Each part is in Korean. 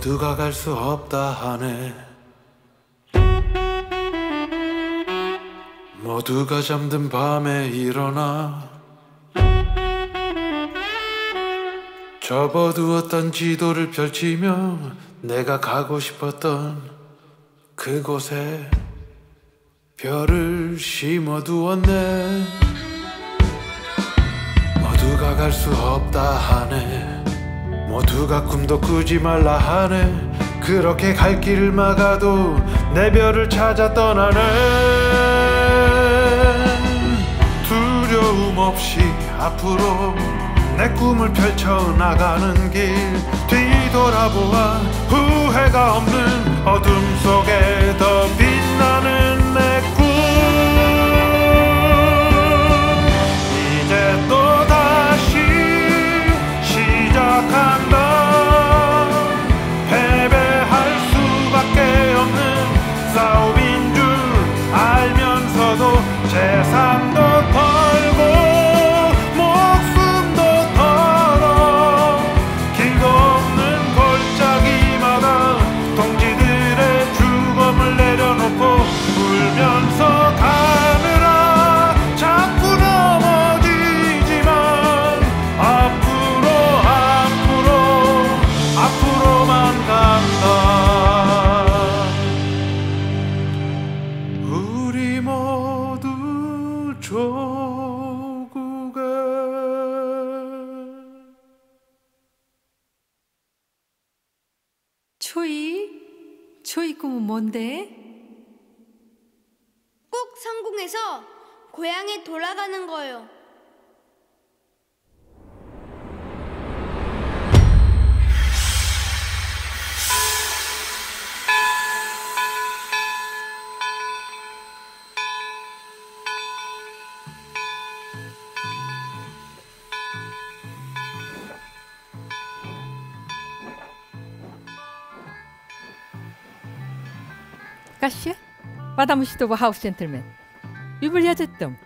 모두가 갈 수 없다 하네. 모두가 잠든 밤에 일어나 접어두었던 지도를 펼치며 내가 가고 싶었던 그곳에 별을 심어두었네. 모두가 갈 수 없다 하네. 모두가 꿈도 꾸지 말라 하네. 그렇게 갈 길을 막아도 내 별을 찾아 떠나네. 두려움 없이 앞으로 내 꿈을 펼쳐나가는 길, 뒤돌아보아 후회가 없는 어둠 속에 더 빛나는 내 꿈. 이제 또다시 시작한다. 패배할 수밖에 없는 싸움인 줄 알면서도 재산도 털고 목숨도 털어 길도 없는 골짜기마다 동지들의 죽음을 내려놓고 울면서 가느라 자꾸 넘어지지만 앞으로만 간다. 우리 모두 조국에. 초이 꿈은 뭔데? 꼭 성공해서 고향에 돌아가는 거요. 가시? 바다무시도브 하우스 젠틀맨 유블리아제뜸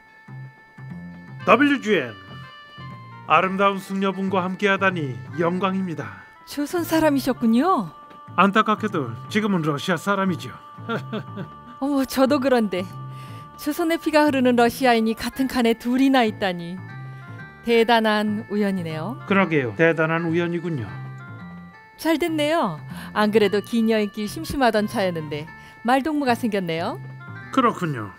WGN 아름다운 숙녀분과 함께하다니 영광입니다. 조선 사람이셨군요. 안타깝게도 지금은 러시아 사람이죠. 어머, 저도 그런데 조선의 피가 흐르는 러시아인이 같은 칸에 둘이나 있다니 대단한 우연이네요. 그러게요, 대단한 우연이군요. 잘 됐네요. 안 그래도 긴 여행길 심심하던 차였는데 말동무가 생겼네요. 그렇군요.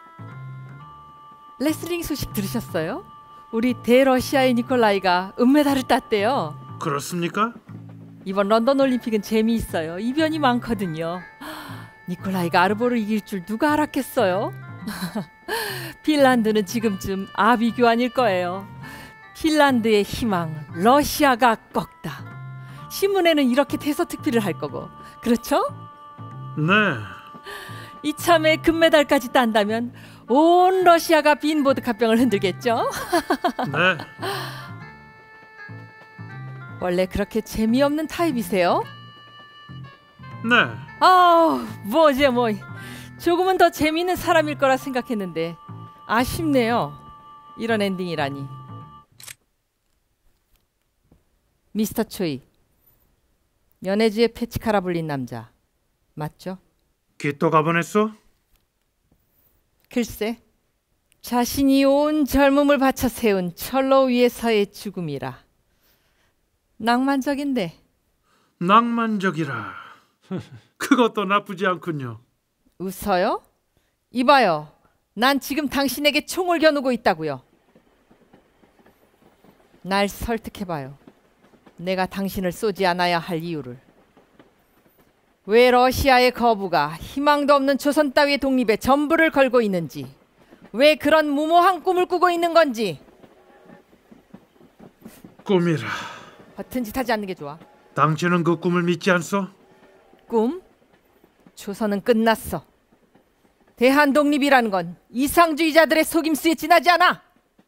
레슬링 소식 들으셨어요? 우리 대러시아의 니콜라이가 은메달을 땄대요. 그렇습니까? 이번 런던 올림픽은 재미있어요. 이변이 많거든요. 니콜라이가 아르보를 이길 줄 누가 알았겠어요? 핀란드는 지금쯤 아비규환일 거예요. 핀란드의 희망, 러시아가 꺾다. 신문에는 이렇게 대서특필을 할 거고. 그렇죠? 네. 이참에 금메달까지 딴다면 온 러시아가 빈 보드카병을 흔들겠죠? 네. 원래 그렇게 재미없는 타입이세요? 네. 뭐지 뭐. 조금은 더 재미있는 사람일 거라 생각했는데 아쉽네요. 이런 엔딩이라니. 미스터 초이, 연해주의 패치카라 불린 남자 맞죠? 귀또 가보냈어? 글쎄, 자신이 온 젊음을 바쳐 세운 철로 위에서의 죽음이라. 낭만적인데. 낭만적이라. 그것도 나쁘지 않군요. 웃어요? 이봐요, 난 지금 당신에게 총을 겨누고 있다고요. 날 설득해봐요. 내가 당신을 쏘지 않아야 할 이유를. 왜 러시아의 거부가 희망도 없는 조선 따위의 독립에 전부를 걸고 있는지, 왜 그런 무모한 꿈을 꾸고 있는 건지. 꿈이라. 허튼 짓 하지 않는 게 좋아. 당신은 그 꿈을 믿지 않소? 꿈? 조선은 끝났어. 대한 독립이라는 건 이상주의자들의 속임수에 지나지 않아.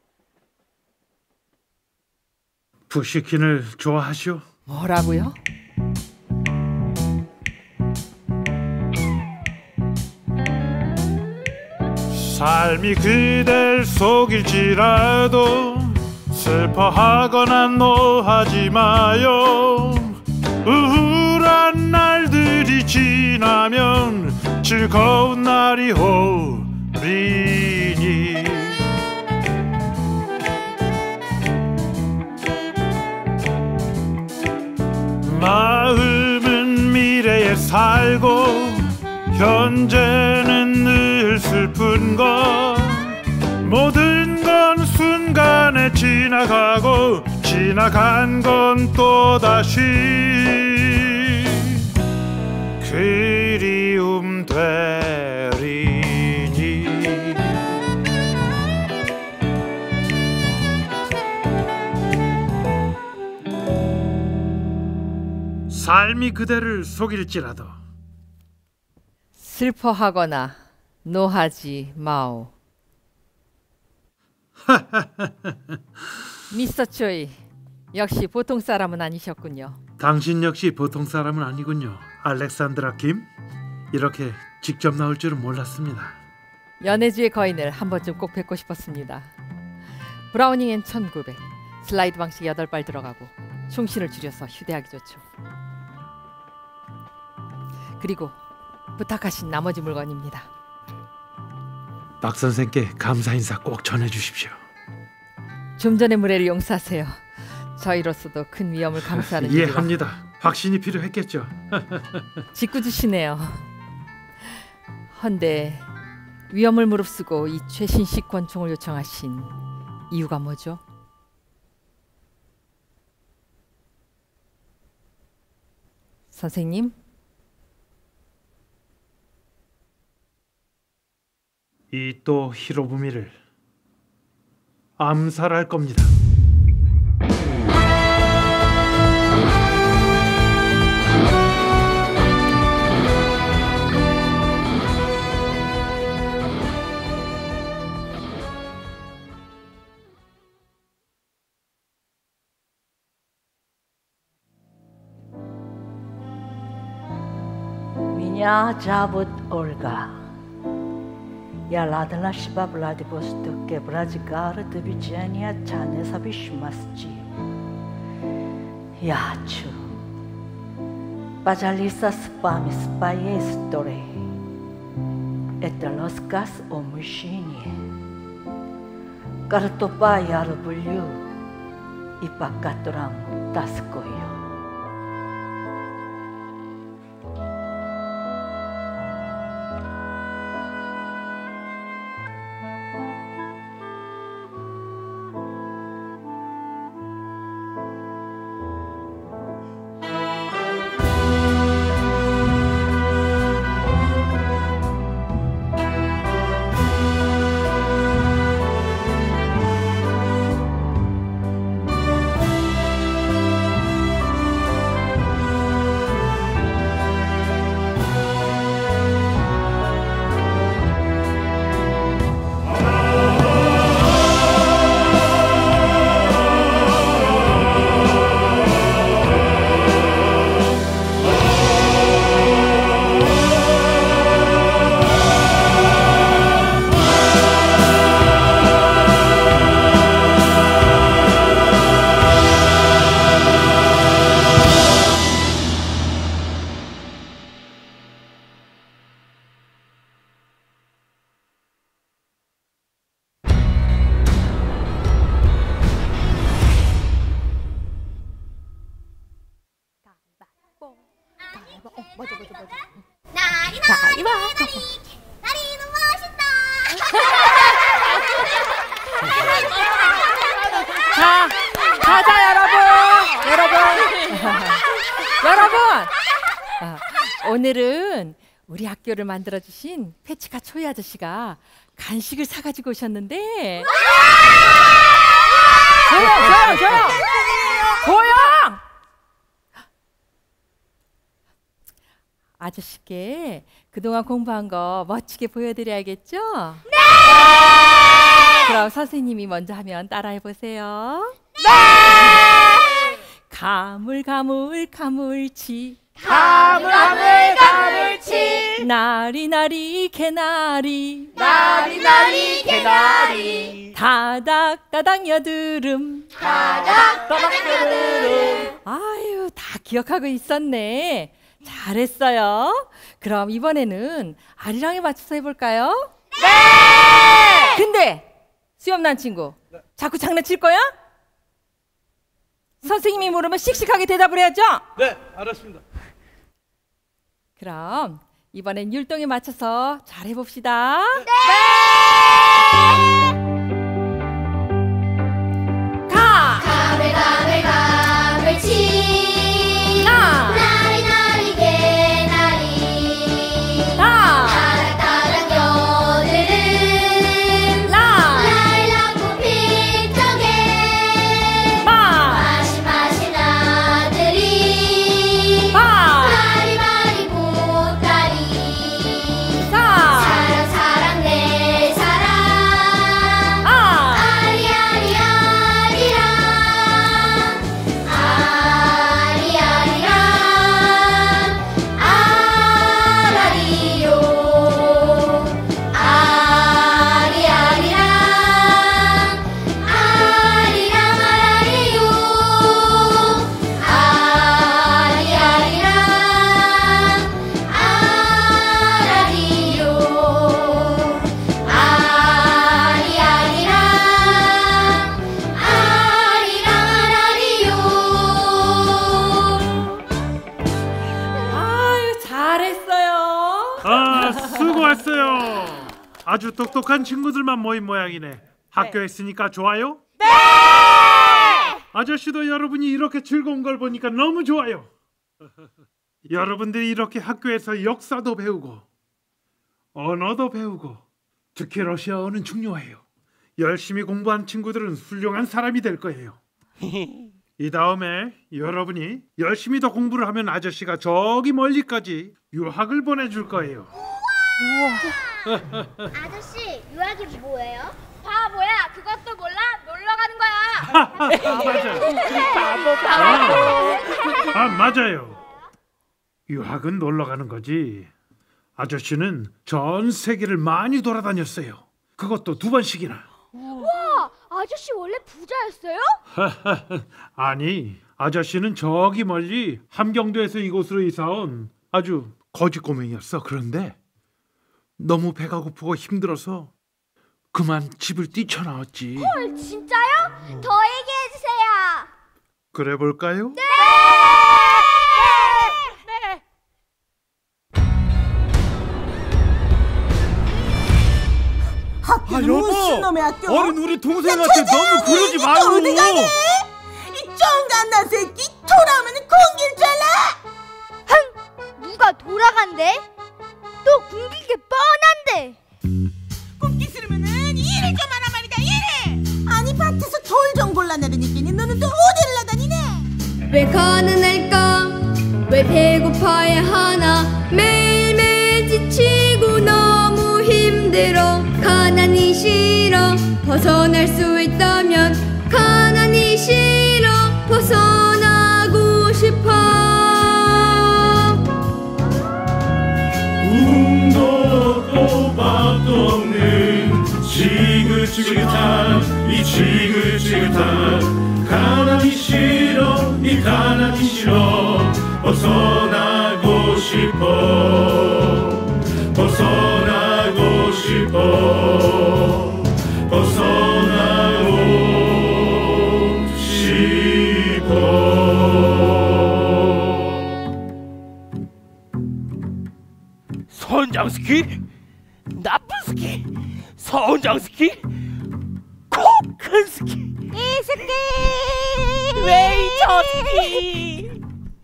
푸시킨을 좋아하시오? 뭐라고요? 삶이 그댈 속일지라도 슬퍼하거나 노하지 마요. 우울한 고단한 날들이 지나면 즐거운 날이 오리니 마음은 미래에 살고 현재는 늘 슬픈 것 모든 건 순간에 지나가고 지나간 건 또다시 그리움 되리니 삶이 그대를 속일지라도 슬퍼하거나 노하지 마오. 미스터 초이, 역시 보통 사람은 아니셨군요. 당신 역시 보통 사람은 아니군요. 알렉산드라 김. 이렇게 직접 나올 줄은 몰랐습니다. 연애주의 거인을 한 번쯤 꼭 뵙고 싶었습니다. 브라우닝 앤 1900 슬라이드 방식 8발 들어가고 총신을 줄여서 휴대하기 좋죠. 그리고 부탁하신 나머지 물건입니다. 박 선생께 감사 인사 꼭 전해주십시오. 좀 전의 무례를 용서하세요. 저희로서도 큰 위험을 감수하는 일이라. 이해합니다. 확신이 필요했겠죠. 짓궂으시네요. 헌데 위험을 무릅쓰고 이 최신식 권총을 요청하신 이유가 뭐죠? 선생님? 이또 히로부미를 암살할 겁니다. Меня зовут Ольга. Я рада нашего Владивостоке, Владикара, движения Чанеса Вишмасчи. Я хочу поделиться с вами своей историей. Это рассказ о мужчине, которого я люблю и по которому тоскую. 나리는 멋있다. 자, 여러분. 오늘은 우리 학교를 만들어주신 페치카 초이 아저씨가 간식을 사가지고 오셨는데. 조용! 아저씨께 그동안 공부한 거 멋지게 보여드려야겠죠? 네! 그럼 선생님이 먼저 하면 따라해보세요. 네! 가물치 나리 개나리 다닥다닥 여드름 아유, 다 기억하고 있었네. 잘했어요. 그럼 이번에는 아리랑에 맞춰서 해볼까요? 네! 근데 수염난 친구, 자꾸 장난칠 거야? 선생님이 물으면 씩씩하게 대답을 해야죠? 네, 알았습니다. 그럼 이번엔 율동에 맞춰서 잘 해봅시다. 네! 가! 가물가물가물 치나 나리 나리 개나리 다! 따랑따랑 여드름 라일락 꽃필 적에 마! 마신 아들이 마! 바리바리 보따리 사! 사랑 사랑 내 사랑 아! 아리아리 아리랑 아리아리랑 아라리요 아리아리랑 아리랑 아라리요 아리아리랑 아라리요 아리아리랑 아리랑 아라리요. 아유, 잘했어요. 아, 수고했어요. 아주 똑똑한 친구들만 모인 모양이네. 학교에 있으니까 좋아요? 네! 아저씨도 여러분이 이렇게 즐거운 걸 보니까 너무 좋아요. 여러분들이 이렇게 학교에서 역사도 배우고 언어도 배우고 특히 러시아어는 중요해요. 열심히 공부한 친구들은 훌륭한 사람이 될 거예요. 이 다음에 여러분이 열심히 더 공부를 하면 아저씨가 저기 멀리까지 유학을 보내줄 거예요. 아저씨, 유학이 뭐예요? 바보야, 그것도 몰라? 놀러 가는 거야. 아, 맞아요. 유학은 놀러 가는 거지. 아저씨는 전 세계를 많이 돌아다녔어요. 그것도 2번씩이나. 와, 아저씨 원래 부자였어요? 아니, 아저씨는 저기 멀리 함경도에서 이곳으로 이사온 아주 거지 꼬맹이였어. 그런데 너무 배가 고프고 힘들어서 그만 집을 뛰쳐나왔지. 헐, 진짜요? 더 얘기해 주세요. 그래 볼까요? 네! 아, 여보! 무슨 놈의 학교? 어른 우리 동생한테 너무 그러지 말고. 어디 가니? 이 쫑간난 새끼 돌아오면 공길 잘라. 누가 돌아간대? 또 굶길 게 뻔한데. 굶기 싫으면은 일을 좀 하란 말이다. 일을. 아니 밭에서 돌 좀 골라내리니끼니 너는 또 어디를 나다니네? 왜 가난할까 왜 배고파야 하나 매일매일 지치고 너무 힘들어 가난이 싫어 벗어날 수 있다면 가난이 싫어 벗어나고 싶어 꿈도 없고 밥도 없는 지긋지긋한 이 지긋지긋한 가난이 싫어 이 가난이 싫어 벗어나고 싶어 벗어나고 싶어 벗어나고 싶어. 선장스키? 나쁜 스키? 선장스키? 꼭 큰 스키? 이 새끼! 왜 이 저스키?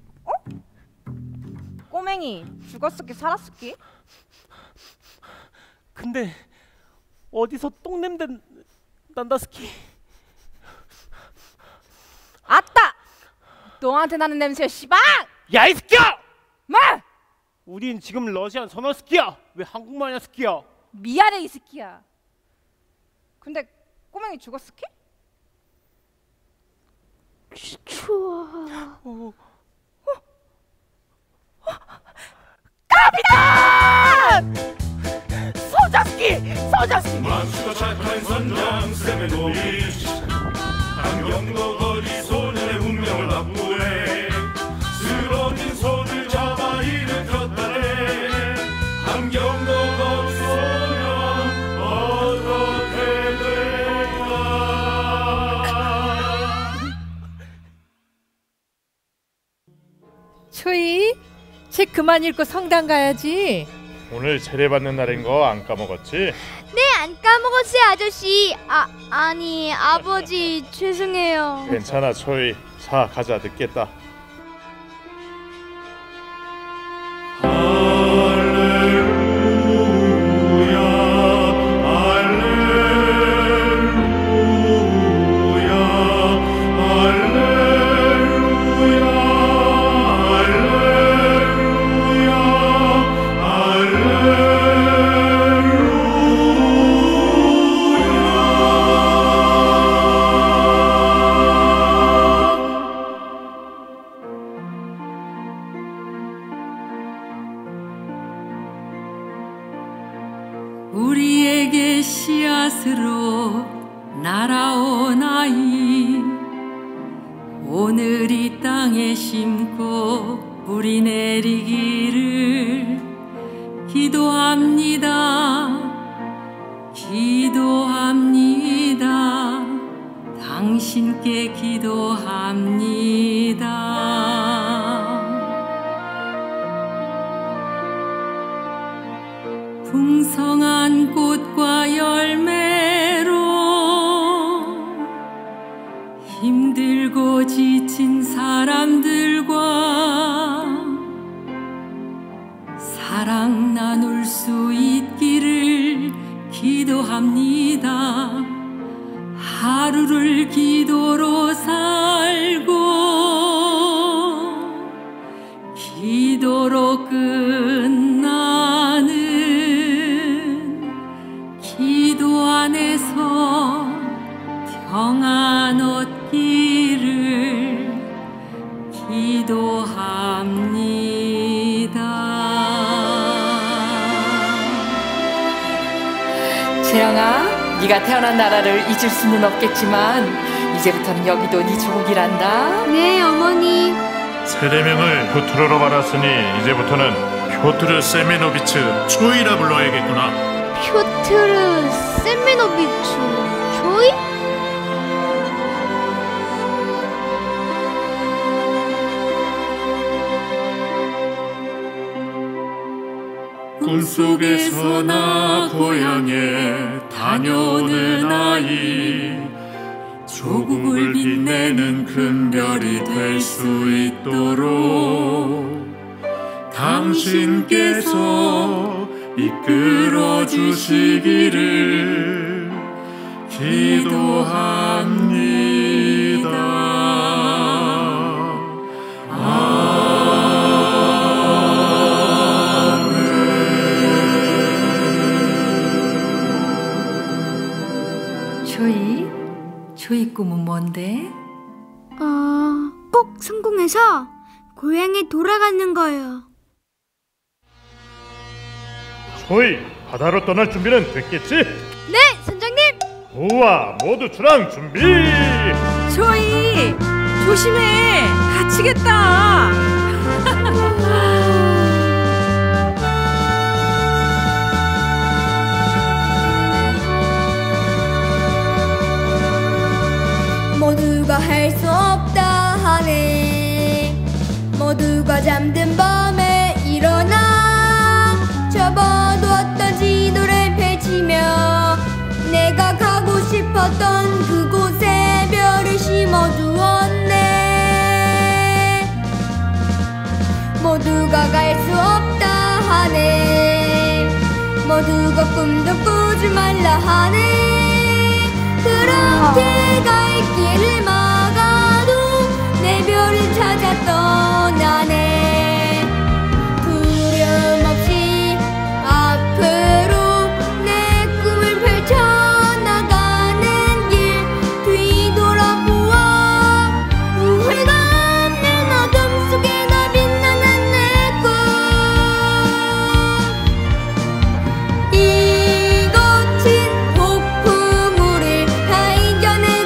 꼬맹이 죽었을게 살았을게? 근데 어디서 똥냄새 난다 스키? 아따! 너한테 나는 냄새 씨방! 야 이 스키야! 뭐? 우린 지금 러시안 선어 스키야. 왜 한국말이야 스키야? 미안해 이 새끼야. 근데 꼬맹이 죽었을게? 카피탄! 선장스키! 선장스키! 만수가 착한 선장 세메노비치 함경도 거리 소년의 운명을 바꾸네 쓰러진 손을 잡아 초이, 책 그만 읽고 성당 가야지. 오늘 세례받는 날인 거 안 까먹었지? 네, 안 까먹었어요, 아저씨. 아니, 아버지, 죄송해요. 괜찮아 초이. 자 가자 늦겠다. 우리에게 씨앗으로 날아온 아이, 오늘 이 땅에 심고 뿌리 내리기를 기도합니다. 기도합니다. 당신께 기도합니다. 풍성한 꽃과 열매로 힘들고 지친 사람들과 사랑 나눌 수 있기를 기도합니다. 하루를 기도로 살고 기도로 끝나는 기도 안에서 평안 얻기를 기도합니다. 재영아, 네가 태어난 나라를 잊을 수는 없겠지만 이제부터는 여기도 네 조국이란다. 네, 어머니. 세례명을 표트르로 받았으니 이제부터는 표트르 세메노비츠 초이라 불러야겠구나. 표트르 세메노비츠 조이? 꿈속에서 나 고향에 다녀오는 아이, 조국을 빛내는 큰 별이 될 수 있도록 당신께서 이끌어 주시기를 기도합니다. 초이 꿈은 뭔데? 꼭 성공해서 고향에 돌아가는 거예요. 초이, 바다로 떠날 준비는 됐겠지? 네, 선장님. 우와, 모두 출항 준비! 초이, 조심해. 다치겠다. 모두가 할 수 없다 하네. 모두가 잠든 밤에 일어나 접어두었던 지도를 펼치며 내가 가고 싶었던 그곳에 별을 심어두었네. 모두가 갈 수 없다 하네. 모두가 꿈도 꾸지 말라 하네. 그렇게 갈 길을 막아도 내 별을 찾아 떠나네. 두려움 없이 앞으로 내 꿈을 펼쳐나가는 길 뒤돌아보아 후회가 없는 어둠 속에 나 빛나는 내 꿈. 이곳은 폭풍우를 가기 전에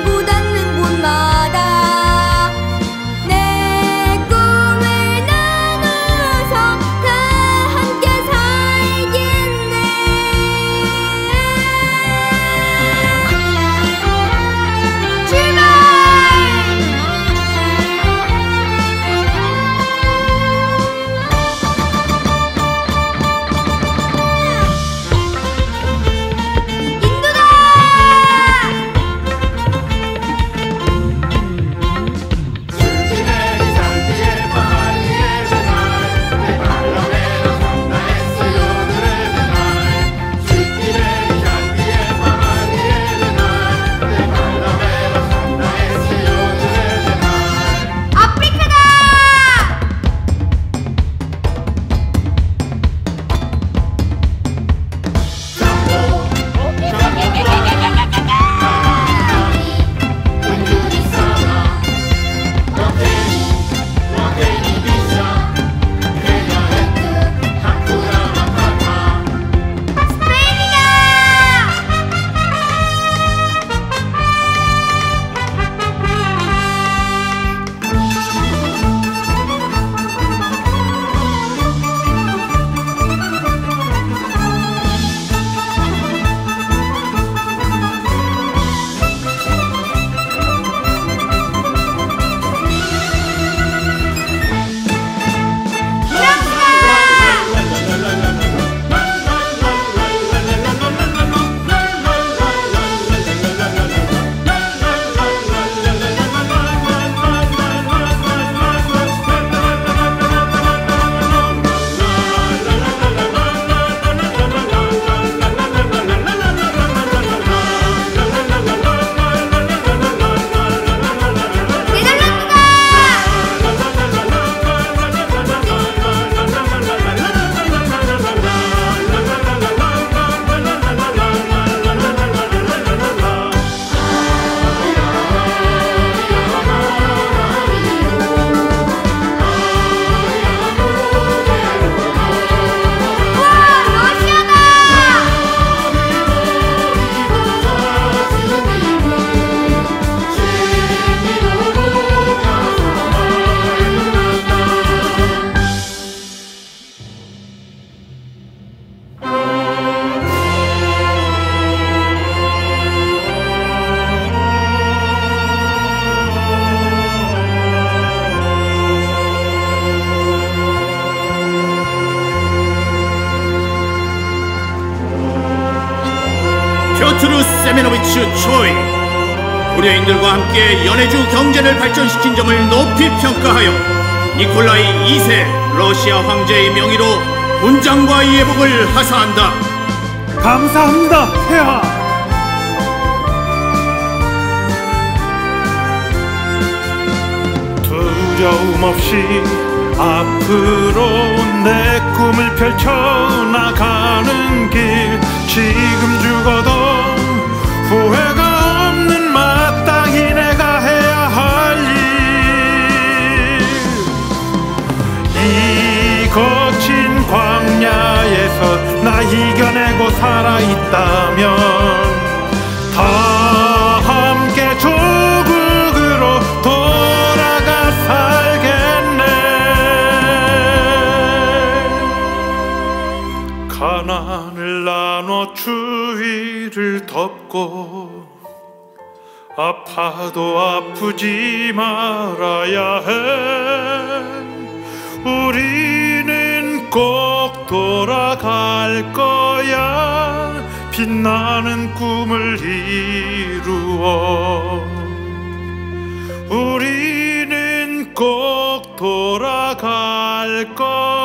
세메노비츠 초이, 고려인들과 함께 연해주 경제를 발전시킨 점을 높이 평가하여 니콜라이 2세 러시아 황제의 명의로 훈장과 예복을 하사한다. 감사합니다, 폐하. 두려움 없이 앞으로 내 꿈을 펼쳐나가는 길, 지금 죽어도 후회가 없는 마땅히 내가 해야 할 일. 이 거친 광야에서 나 이겨내고 살아있다면 다 함께 조국으로 돌아가 살겠네. 가난을 나눠 주위를 덮고 아파도 아프지 말아야 해. 우리는 꼭 돌아갈 거야. 빛나는 꿈을 이루어 우리는 꼭 돌아갈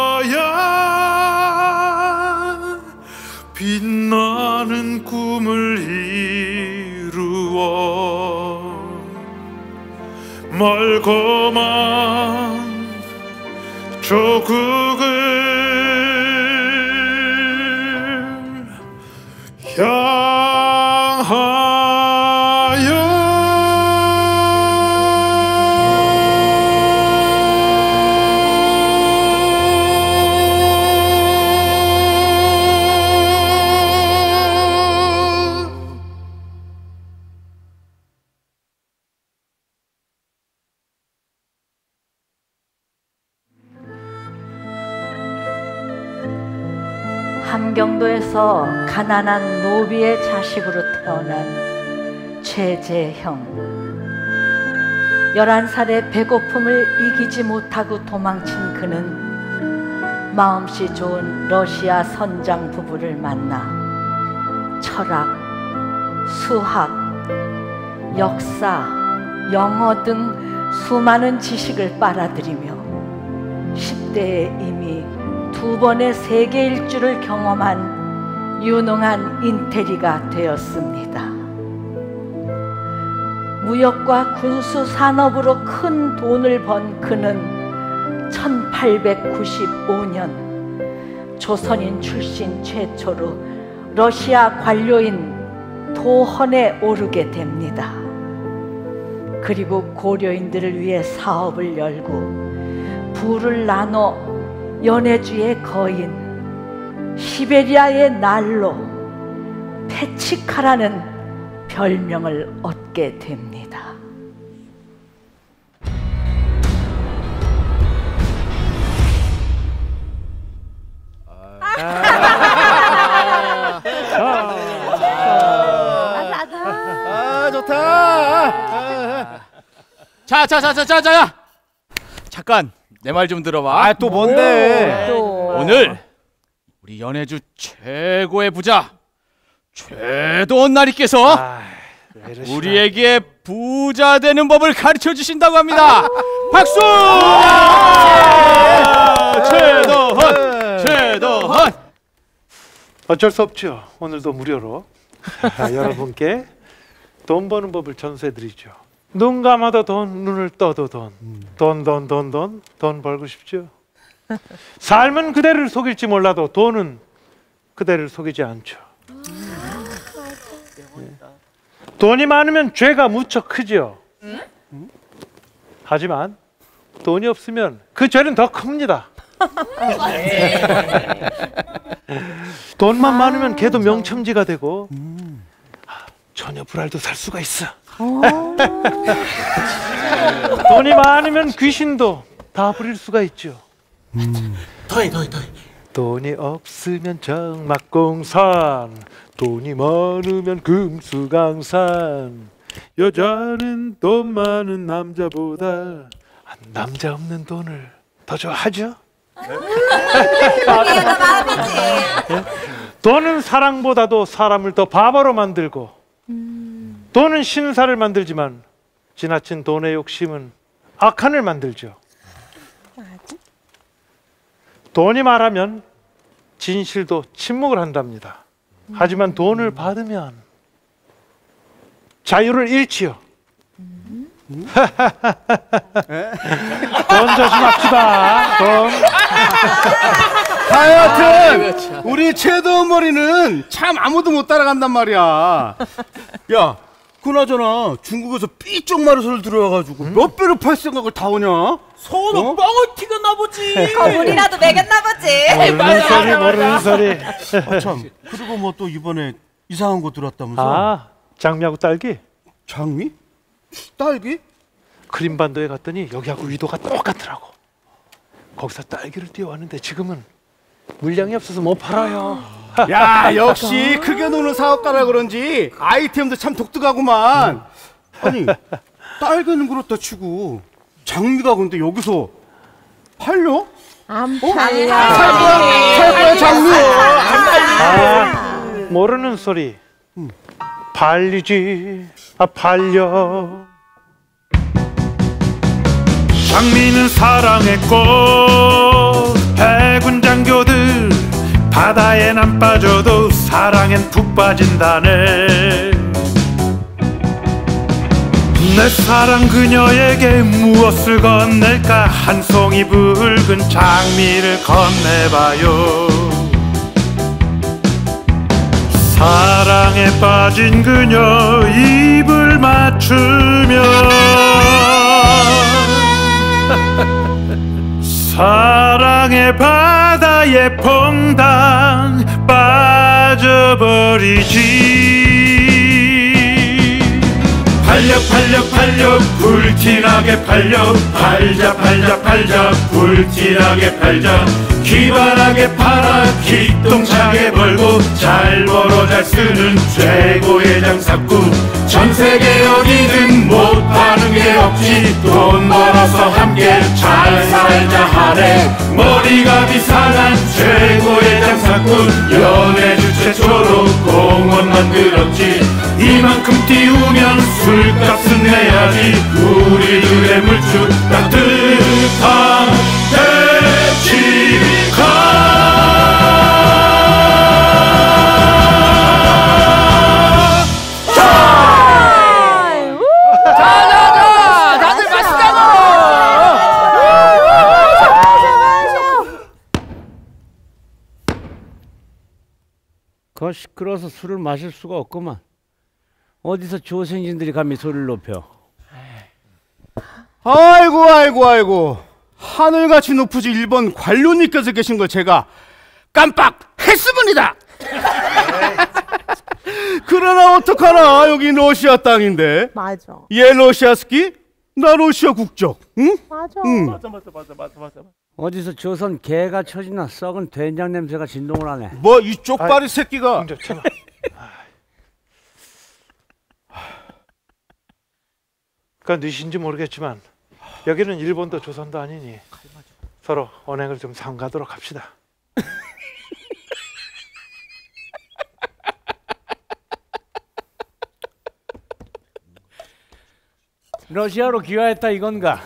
거야. 빛나는 꿈을 이루어 멀고만 조국을 향하여. 함경도에서 가난한 노비의 자식으로 태어난 최재형. 11살의 배고픔을 이기지 못하고 도망친 그는 마음씨 좋은 러시아 선장 부부를 만나 철학, 수학, 역사, 영어 등 수많은 지식을 빨아들이며 10대에 이미 2번의 세계 일주를 경험한 유능한 인테리가 되었습니다. 무역과 군수 산업으로 큰 돈을 번 그는 1895년 조선인 출신 최초로 러시아 관료인 도헌에 오르게 됩니다. 그리고 고려인들을 위해 사업을 열고 부를 나눠 연해주의 거인, 시베리아의 난로, 페치카라는 별명을 얻게 됩니다. 좋다. 자, 잠깐 내 말 좀 들어봐. 아, 또 뭔데? 오늘 우리 연해주 최고의 부자 최도원 나리께서 우리에게 부자 되는 법을 가르쳐 주신다고 합니다. 박수! 최도원. 어쩔 수 없죠. 오늘도 무료로 여러분께 돈 버는 법을 전수해드리죠. 눈 감아도 돈, 눈을 떠도 돈. 돈 벌고 싶죠. 삶은 그대를 속일지 몰라도 돈은 그대를 속이지 않죠. 돈이 많으면 죄가 무척 크죠. 하지만 돈이 없으면 그 죄는 더 큽니다. 돈만 많으면 걔도 명청지가 되고 전혀 불알도 살 수가 있어. 돈이 많으면 귀신도 다 부릴 수가 있죠. 더해. 돈이 없으면 정막공산, 돈이 많으면 금수강산. 여자는 돈 많은 남자보다 남자 없는 돈을 더 좋아하죠. 돈은 사랑보다도 사람을 더 바보로 만들고 돈은 신사를 만들지만 지나친 돈의 욕심은 악한을 만들죠. 돈이 말하면 진실도 침묵을 한답니다. 하지만 돈을 받으면 자유를 잃지요. 돈 조심합시다. 돈. 하여튼 우리 최도머리는 참 아무도 못 따라간단 말이야. 야, 그나저나 중국에서 삐쩍 마른 소리를 들어와가지고 몇 배로 팔 생각을 다 오냐? 서로 뻥을 튀겼나 보지. 거물이라도 매겼나 보지. 모르는 소리 모르는 소리. 참, 그리고 뭐 또 이번에 이상한 거 들었다면서? 아, 장미하고 딸기? 장미? 딸기? 크림반도에 갔더니 여기하고 위도가 똑같더라고. 거기서 딸기를 띄워왔는데 지금은 물량이 없어서 못 팔아요. 야, 역시 크게 노는 사업가라 그런지 아이템도 참 독특하구만. 아니, 딸기는 그렇다 치고 장미가 근데 여기서 팔려? 안 팔려. 살 거야 장미. 아, 모르는 소리. 팔리지. 아, 팔려. 장미는 사랑의 꽃. 해군 장교들 바다엔 안 빠져도 사랑엔 푹 빠진다네. 내 사랑 그녀에게 무엇을 건넬까. 한 송이 붉은 장미를 건네봐요. 사랑에 빠진 그녀 입을 맞추며 사랑의 바다에 퐁당 빠져버리지. 팔려 팔려 팔려 불티나게 팔려. 팔자 팔자 팔자 불티나게 팔자. 기발하게 팔아 기똥차게 벌고 잘 벌어 잘 쓰는 최고의 장사꾼. 전세계 어디든 못하는 게 없지. 돈 벌어서 함께 잘 살자 하네. 머리가 비상한 최고의 장사꾼. 연애주 최초로 공원 만들었지. 이만큼 띄우면 술값은 내야지. 우리들의 물주 따뜻한 대치가. 다들 마시자고. 거 시끄러워서 술을 마실 수가 없구만. 어디서 조선인들이 감히 소리를 높여. 아이고 아이고 아이고, 하늘같이 높으신 일본 관료님께서 계신 걸 제가 깜빡했습니다. 그러나 어떡하나, 여기 러시아 땅인데. 맞아. 얘 러시아 스키, 나 러시아 국적. 응? 맞아. 응. 맞아. 어디서 조선 개가 쳐지나 썩은 된장 냄새가 진동을 하네. 뭐 이 쪽발이 새끼가. 그러니까 누신지 모르겠지만 여기는 일본도 조선도 아니니 서로 언행을 좀 삼가도록 합시다. 러시아로 귀화했다 이건가?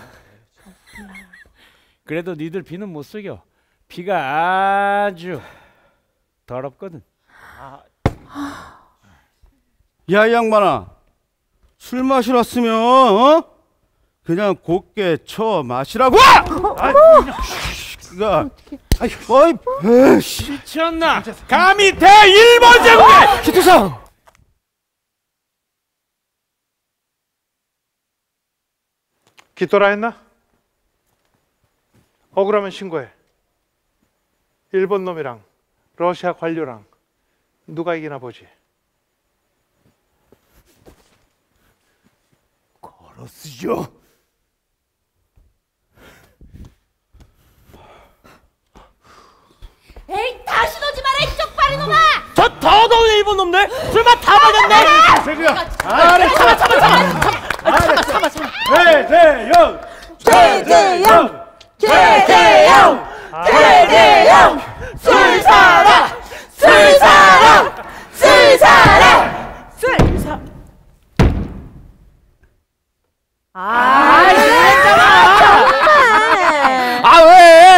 그래도 니들 피는 못 속여. 피가 아주 더럽거든. 야, 이 양반아, 술 마시러 왔으면 그냥 곱게 쳐 마시라고! 어이, 미쳤나? 감히 대일본 제국의 기투상! 기토라 했나? 억울하면 신고해. 일본 놈이랑 러시아 관료랑 누가 이기나 보지. 걸었으죠. 에이, 다시 오지 마라, 이 쪽발이 놈아! 저 더더운 일본 놈들 술맛 다 먹였네. 새끼야. 참아. 최재형! 술 사라!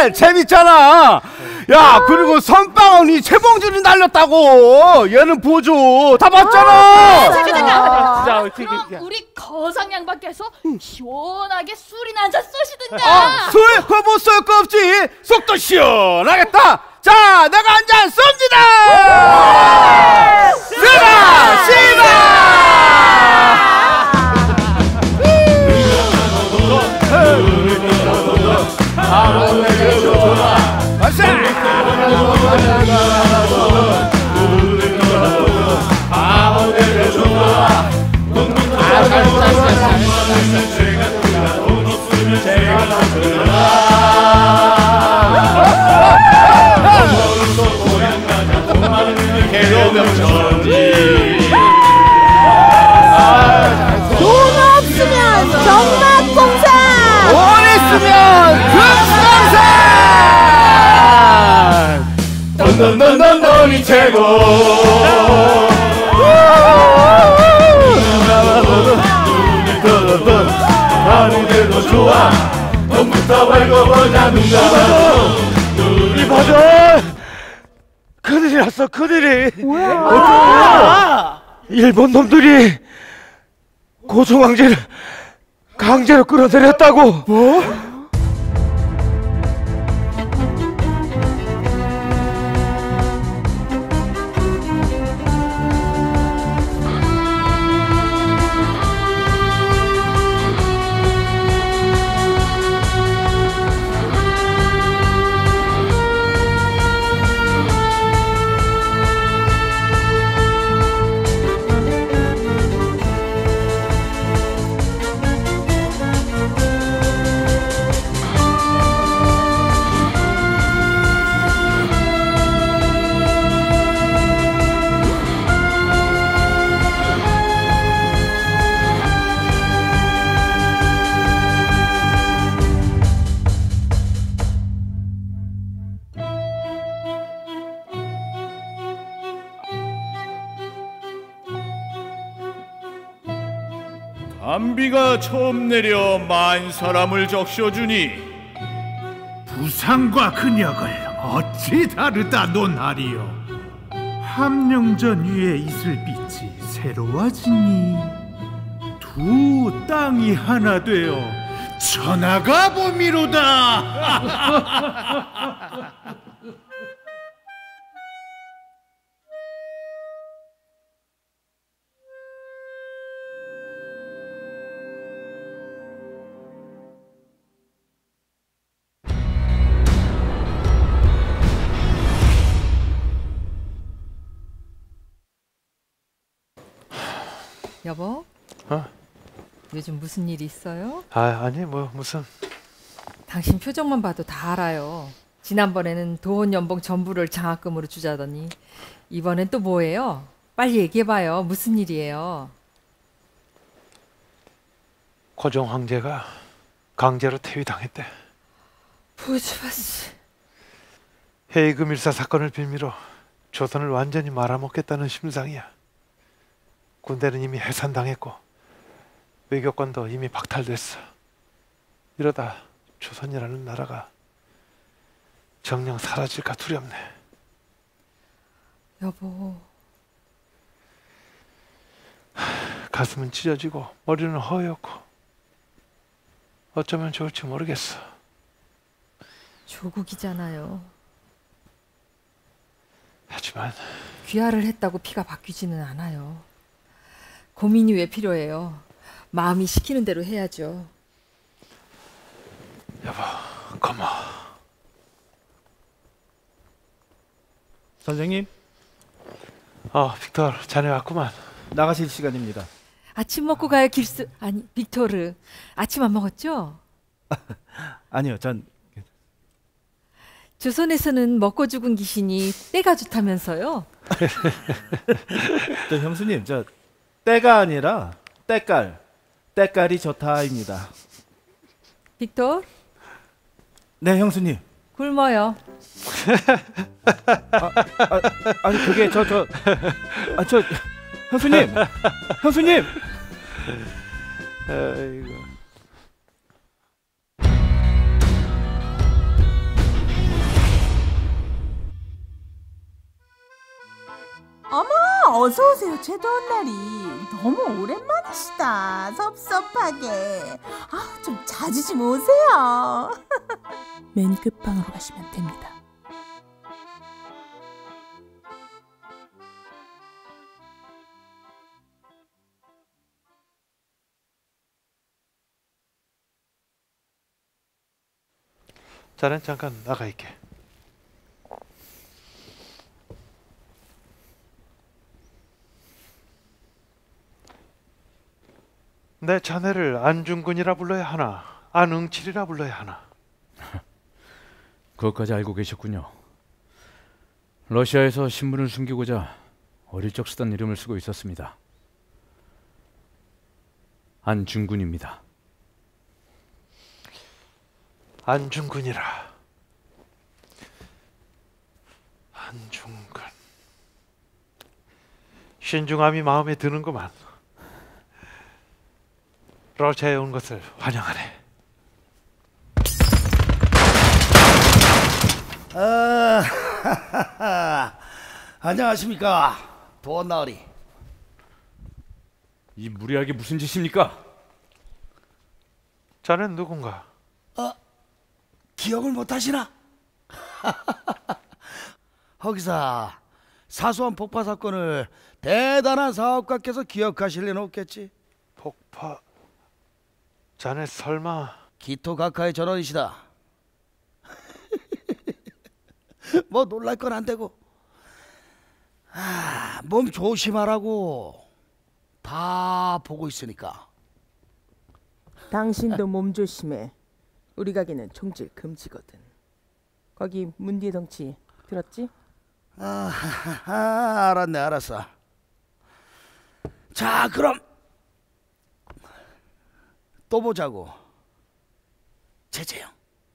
재밌잖아. 야, 그리고 선빵언니 최봉준이 날렸다고. 얘는 보조 다 봤잖아. 잠깐. 그럼 우리 거상 양반께서 시원하게 술이나 한잔 쏘시든가. 술? 그거 못 쏠 거 없지. 속도 시원하겠다. 자, 내가 한 잔 쏩니다. 씨바 씨바. 돈 없으면 정막공사, 돈 있으면 금강산. 돈이 최고. 아무데도 좋아. 돈부터 벌고 보자. 이봐줘. 큰일이 났어. 큰일이. 뭐야? 일본 놈들이 고종 황제를 강제로 끌어들였다고. 뭐? 단비가 처음 내려 만 사람을 적셔주니 부상과 근역을 어찌 다르다 논하리요. 함령전 위에 있을 빛이 새로워지니 두 땅이 하나 되어 천하가 봄이로다. 여보? 요즘 무슨 일 있어요? 아니 뭐 무슨. 당신 표정만 봐도 다 알아요. 지난번에는 도원 연봉 전부를 장학금으로 주자더니 이번엔 또 뭐예요? 빨리 얘기해봐요. 무슨 일이에요? 고종 황제가 강제로 퇴위당했대. 보주바씨. 해이금 일사 사건을 빌미로 조선을 완전히 말아먹겠다는 심상이야. 군대는 이미 해산당했고 외교권도 이미 박탈됐어. 이러다 조선이라는 나라가 정녕 사라질까 두렵네. 여보. 가슴은 찢어지고 머리는 허옇고 어쩌면 좋을지 모르겠어. 조국이잖아요. 하지만 귀화를 했다고 피가 바뀌지는 않아요. 고민이 왜 필요해요? 마음이 시키는 대로 해야죠. 여보, 고마워. 선생님? 빅터, 자네 왔구만. 나가실 시간입니다. 아침 먹고 가요, 길스. 아니, 빅토르. 아침 안 먹었죠? 아니요, 전... 조선에서는 먹고 죽은 귀신이 때가 좋다면서요? 저 형수님, 저 때가 아니라 때깔. 때깔이 좋다입니다. 빅토르? 네, 형수님. 굶어요. 아니 그게 저 형수님, 형수님. 아이고. 어서 오세요. 제도원 날이 너무 오랜만이시다. 섭섭하게. 아, 좀 자주 좀 오세요. 맨 끝방으로 가시면 됩니다. 자넨 잠깐 나가 있게. 내 자네를 안중근이라 불러야 하나, 안응칠이라 불러야 하나. 그것까지 알고 계셨군요. 러시아에서 신분을 숨기고자 어릴 적 쓰던 이름을 쓰고 있었습니다. 안중근입니다. 안중근이라. 안중근. 신중함이 마음에 드는구만. 러시아에 온 것을 환영하네. 안녕하십니까, 도원나으리. 이 무리하게 무슨 짓입니까? 자넨 누군가? 기억을 못하시나? 허기사, 사소한 폭파 사건을 대단한 사업가께서 기억하실 리는 없겠지. 폭파? 자네 설마 기토 각하의 전원이시다. 뭐 놀랄 건 안 되고. 몸 조심하라고. 다 보고 있으니까. 당신도 몸 조심해. 우리 가게는 총질 금지거든. 거기 문 뒤에 덩치 들었지? 알았네, 알았어. 자, 그럼 또 보자고, 제재형.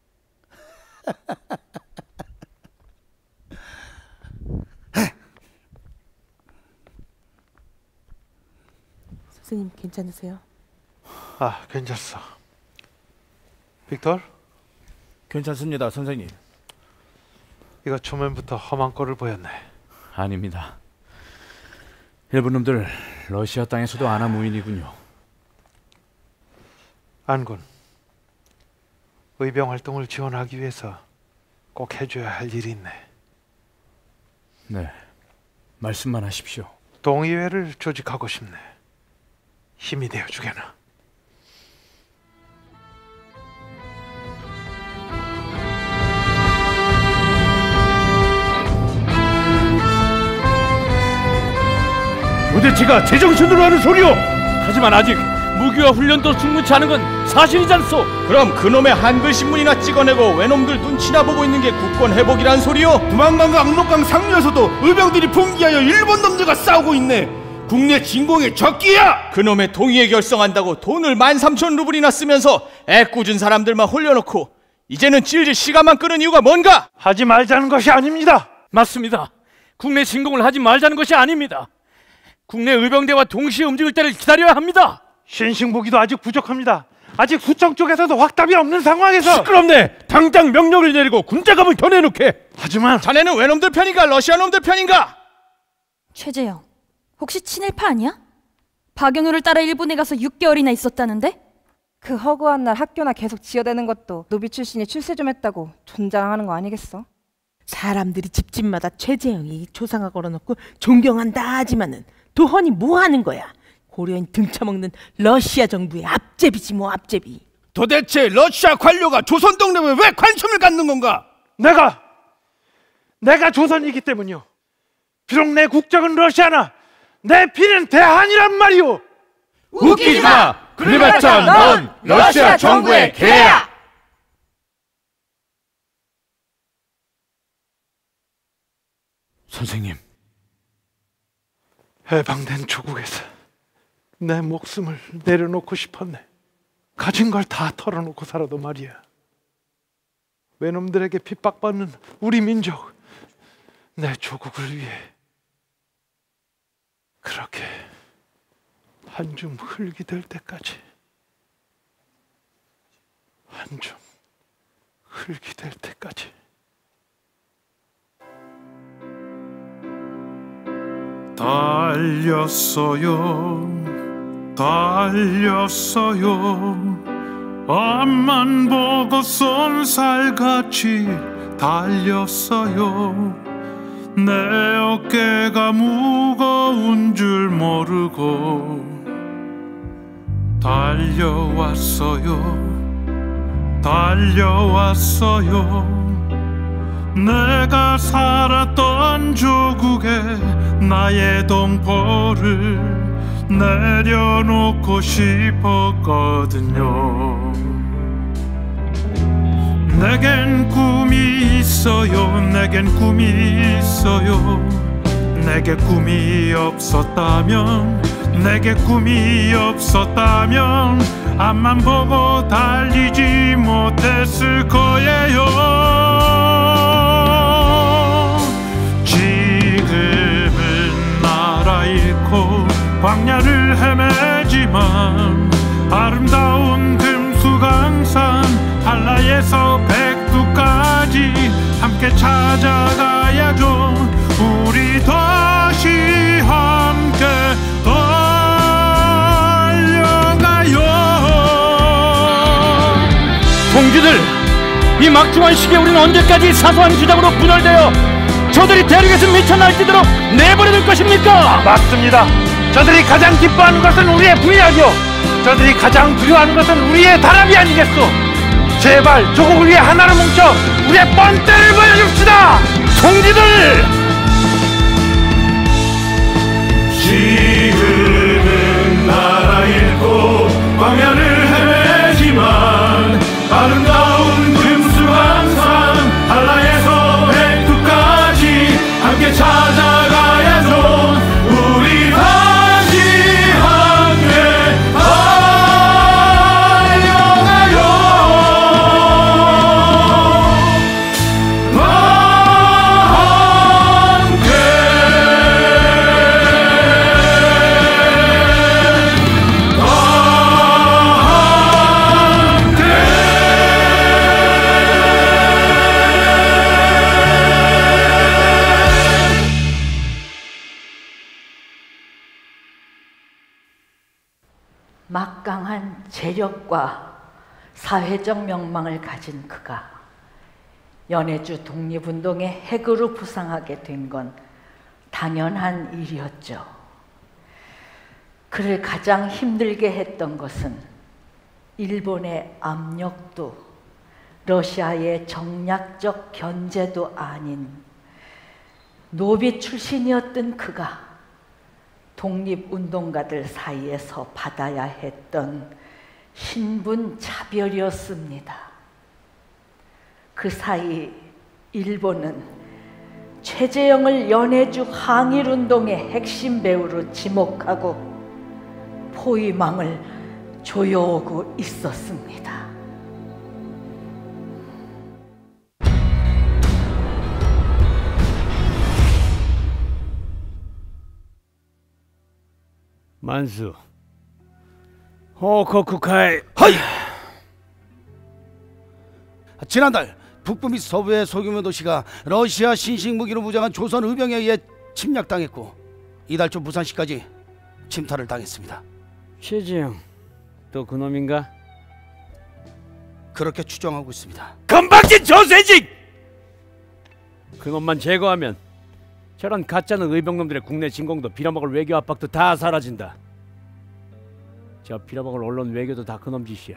선생님 괜찮으세요? 괜찮소. 빅tor? 괜찮습니다, 선생님. 이거 초면부터 험한 꼴을 보였네. 아닙니다. 일본 놈들 러시아 땅에서도 아나무인이군요. 안군, 의병 활동을 지원하기 위해서 꼭 해줘야 할 일이 있네. 네, 말씀만 하십시오. 동의회를 조직하고 싶네. 힘이 되어 주게나. 도대체가 제정신으로 하는 소리요! 하지만 아직 무기와 훈련도 충분치 않은 건 사실이잖소. 그럼 그놈의 한글 신문이나 찍어내고 외놈들 눈치나 보고 있는 게 국권 회복이란 소리요? 두만강과 압록강 상류에서도 의병들이 분기하여 일본 놈들과 싸우고 있네. 국내 진공의 적기야! 그놈의 동의회 결성한다고 돈을 13,000루블이나 쓰면서 애꿎은 사람들만 홀려놓고 이제는 질질 시간만 끄는 이유가 뭔가? 하지 말자는 것이 아닙니다. 맞습니다. 국내 진공을 하지 말자는 것이 아닙니다. 국내 의병대와 동시에 움직일 때를 기다려야 합니다. 신식무기도 아직 부족합니다. 아직 수청 쪽에서도 확답이 없는 상황에서. 시끄럽네. 당장 명령을 내리고 군자감을 겨내놓게. 하지만 자네는 외놈들 편인가 러시아 놈들 편인가? 최재영, 혹시 친일파 아니야? 박영효를 따라 일본에 가서 6개월이나 있었다는데? 그 허구한 날 학교나 계속 지어대는 것도 노비 출신이 출세 좀 했다고 존자랑하는 거 아니겠어? 사람들이 집집마다 최재형이 초상화 걸어놓고 존경한다 하지만은 도헌이 뭐 하는 거야? 고려인 등쳐먹는 러시아 정부의 앞제비지 뭐 앞제비. 도대체 러시아 관료가 조선 독립에 왜 관심을 갖는 건가? 내가 조선이기 때문이요. 비록 내 국적은 러시아나 내 피는 대한이란 말이오. 웃기지 마. 그래봤자 넌 러시아 정부의 개야. 선생님, 해방된 조국에서 내 목숨을 내려놓고 싶었네. 가진 걸 다 털어놓고 살아도 말이야. 외놈들에게 핍박받는 우리 민족, 내 조국을 위해 그렇게 한 줌 흙이 될 때까지, 한 줌 흙이 될 때까지. 다 달렸어요. 앞만 보고 쏜살같이 달렸어요. 내 어깨가 무거운 줄 모르고 달려왔어요. 내가 살았던 조국에 나의 동포를 내려놓고 싶었거든요. 내겐 꿈이 있어요. 내겐 꿈이 있어요. 내게 꿈이 없었다면, 내게 꿈이 없었다면 앞만 보고 달리지 못했을 거예요. 지금은 나라 잃고 광야를 헤매지만 아름다운 금수강산 한라에서 백두까지 함께 찾아가야죠. 우리 다시 함께 달려가요. 동지들, 이 막중한 시기에 우리는 언제까지 사소한 주장으로 분열되어 저들이 대륙에서 미쳐 날뛰도록 내버려둘 것입니까? 맞습니다. 저들이 가장 기뻐하는 것은 우리의 부약이요, 저들이 가장 두려워하는 것은 우리의 단합이 아니겠소. 제발 조국을 위해 하나로 뭉쳐 우리의 뻔때를 보여줍시다. 동지들! 지금은 나라 잃고 광야를 헤매지만 아름다운 금수강산 한라에서 백두까지 함께 찾아가야죠. 우리 다시 함께 달려가요. 막강한 재력과 사회적 명망을 가진 그가 연해주 독립운동의 핵으로 부상하게 된 건 당연한 일이었죠. 그를 가장 힘들게 했던 것은 일본의 압력도 러시아의 정략적 견제도 아닌 노비 출신이었던 그가 독립운동가들 사이에서 받아야 했던 신분 차별이었습니다. 그 사이 일본은 최재형을 연해주 항일운동의 핵심 배우로 지목하고 포위망을 조여오고 있었습니다. 만수, 호코쿠카이. 하이! 지난달 북부 및 서부의 소규모 도시가 러시아 신식 무기로 무장한 조선 의병에 의해 침략당했고 이달 초 부산시까지 침탈을 당했습니다. 최재형, 또 그놈인가? 그렇게 추정하고 있습니다. 건방진 조세직! 그놈만 제거하면 저런 가짜는 의병놈들의 국내 진공도 빌어먹을 외교 압박도 다 사라진다. 저 빌어먹을 언론 외교도 다 그놈 짓이야.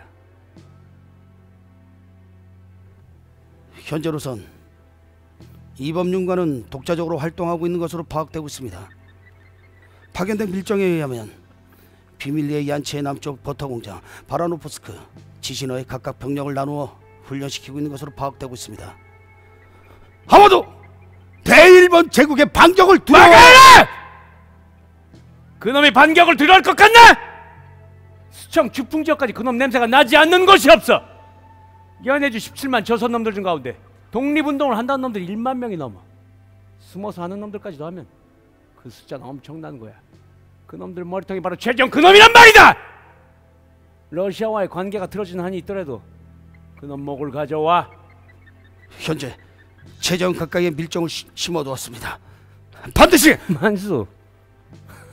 현재로선 이범윤과는 독자적으로 활동하고 있는 것으로 파악되고 있습니다. 파견된 밀정에 의하면 비밀리에 얀치의 남쪽 버터공장 바라노프스크, 지시너에 각각 병력을 나누어 훈련시키고 있는 것으로 파악되고 있습니다. 아마도 대일본 제국의 반격을 두려워해! 그놈이 반격을 두려워할 것 같나? 수청 주풍지역까지 그놈 냄새가 나지 않는 곳이 없어. 연해주 17만 조선놈들 중 가운데 독립운동을 한다는 놈들이 1만 명이 넘어. 숨어서 하는 놈들까지도 하면 그 숫자는 엄청난 거야. 그놈들 머리통이 바로 최재형 그놈이란 말이다! 러시아와의 관계가 틀어진 한이 있더라도 그놈 목을 가져와. 현재 최재형 가까이에 밀정을 심어두었습니다. 반드시! 만수,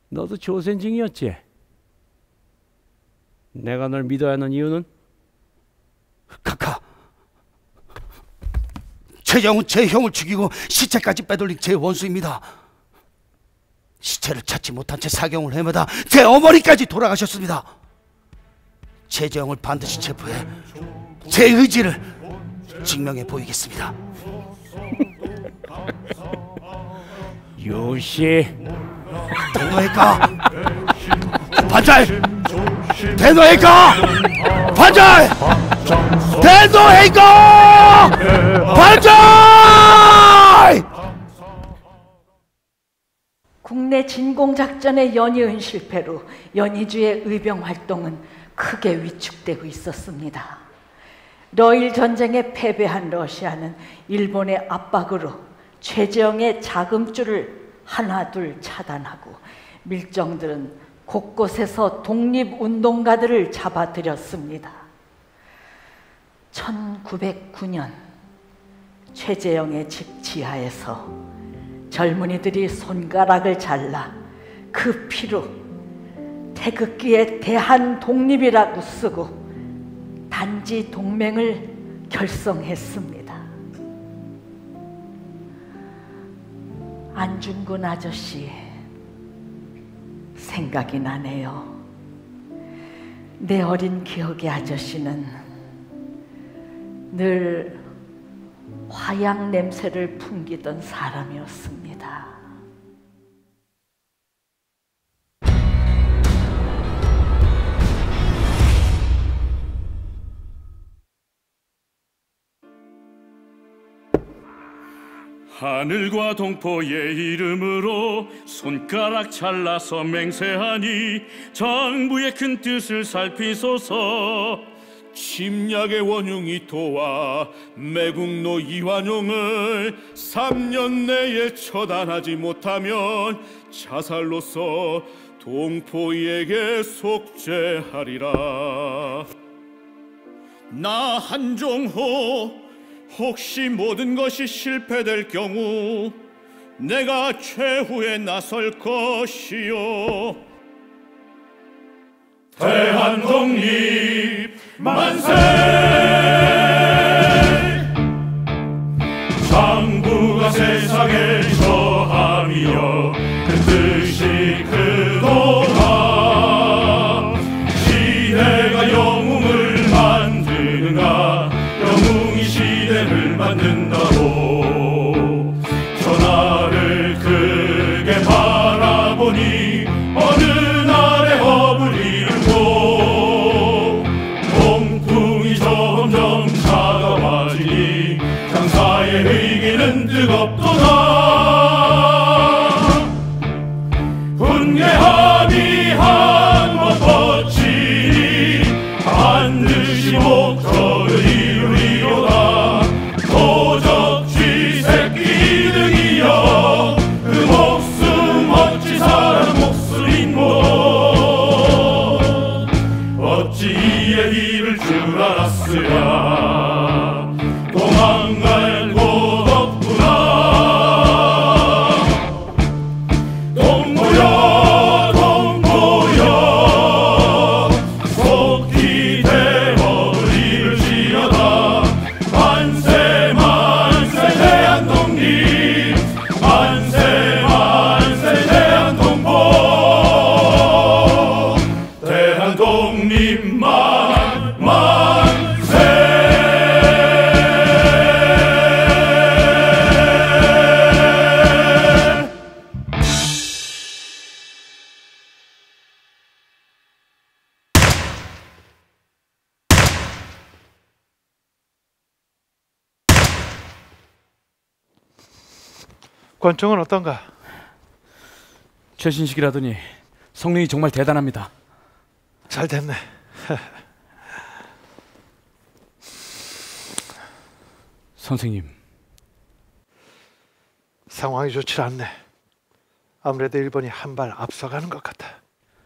너도 조센징이었지? 내가 널 믿어야 하는 이유는? 카카, 최재형은 제 형을 죽이고 시체까지 빼돌린 제 원수입니다. 시체를 찾지 못한 채 사경을 헤매다 제 어머니까지 돌아가셨습니다. 최재형을 반드시 체포해 제 의지를 증명해 보이겠습니다. 요시 대노해가 반잘! 대노해가 반잘! 대노해가 반잘! 국내 진공작전의 연이은 실패로 연희주의 의병 활동은 크게 위축되고 있었습니다. 러일 전쟁에 패배한 러시아는 일본의 압박으로 최재형의 자금줄을 하나둘 차단하고 밀정들은 곳곳에서 독립운동가들을 잡아들였습니다. 1909년 최재형의 집 지하에서 젊은이들이 손가락을 잘라 그 피로 태극기에 대한독립이라고 쓰고 단지 동맹을 결성했습니다. 안중근 아저씨 생각이 나네요. 내 어린 기억의 아저씨는 늘 화양 냄새를 풍기던 사람이었습니다. 하늘과 동포의 이름으로 손가락 잘라서 맹세하니 정부의 큰 뜻을 살피소서. 침략의 원흉이 도와 매국노 이완용을 3년 내에 처단하지 못하면 자살로서 동포에게 속죄하리라. 나 한종호 혹시 모든 것이 실패될 경우 내가 최후에 나설 것이요. 대한독립 만세! 장부가 세상에 저함이여 그 뜻이 크도다. 시대가 영웅을 만드는가 영웅이 시대를 만든다고. 전하를 크게 바라보니 어느 날에 허물 이루고 동풍이 점점 차가워지니 장사의 의기는 뜨겁도다. 훈계함이 한번 거치니 반드시 목적을 이루리로다. 도적쥐 새끼 등이여 그 목숨 어찌 사람 목숨인 못. 어찌 이에 이를 줄 알았으랴. 도망갈 곳 없구나. 동무여 동무여 속히 대법을 이룰지어다. 만세 만세 대한독립 만세 만세 대한동포. 대한독립 만세. 권총은 어떤가? 최신식이라더니 성능이 정말 대단합니다. 잘 됐네. 선생님, 상황이 좋지 않네. 아무래도 일본이 한 발 앞서가는 것 같아.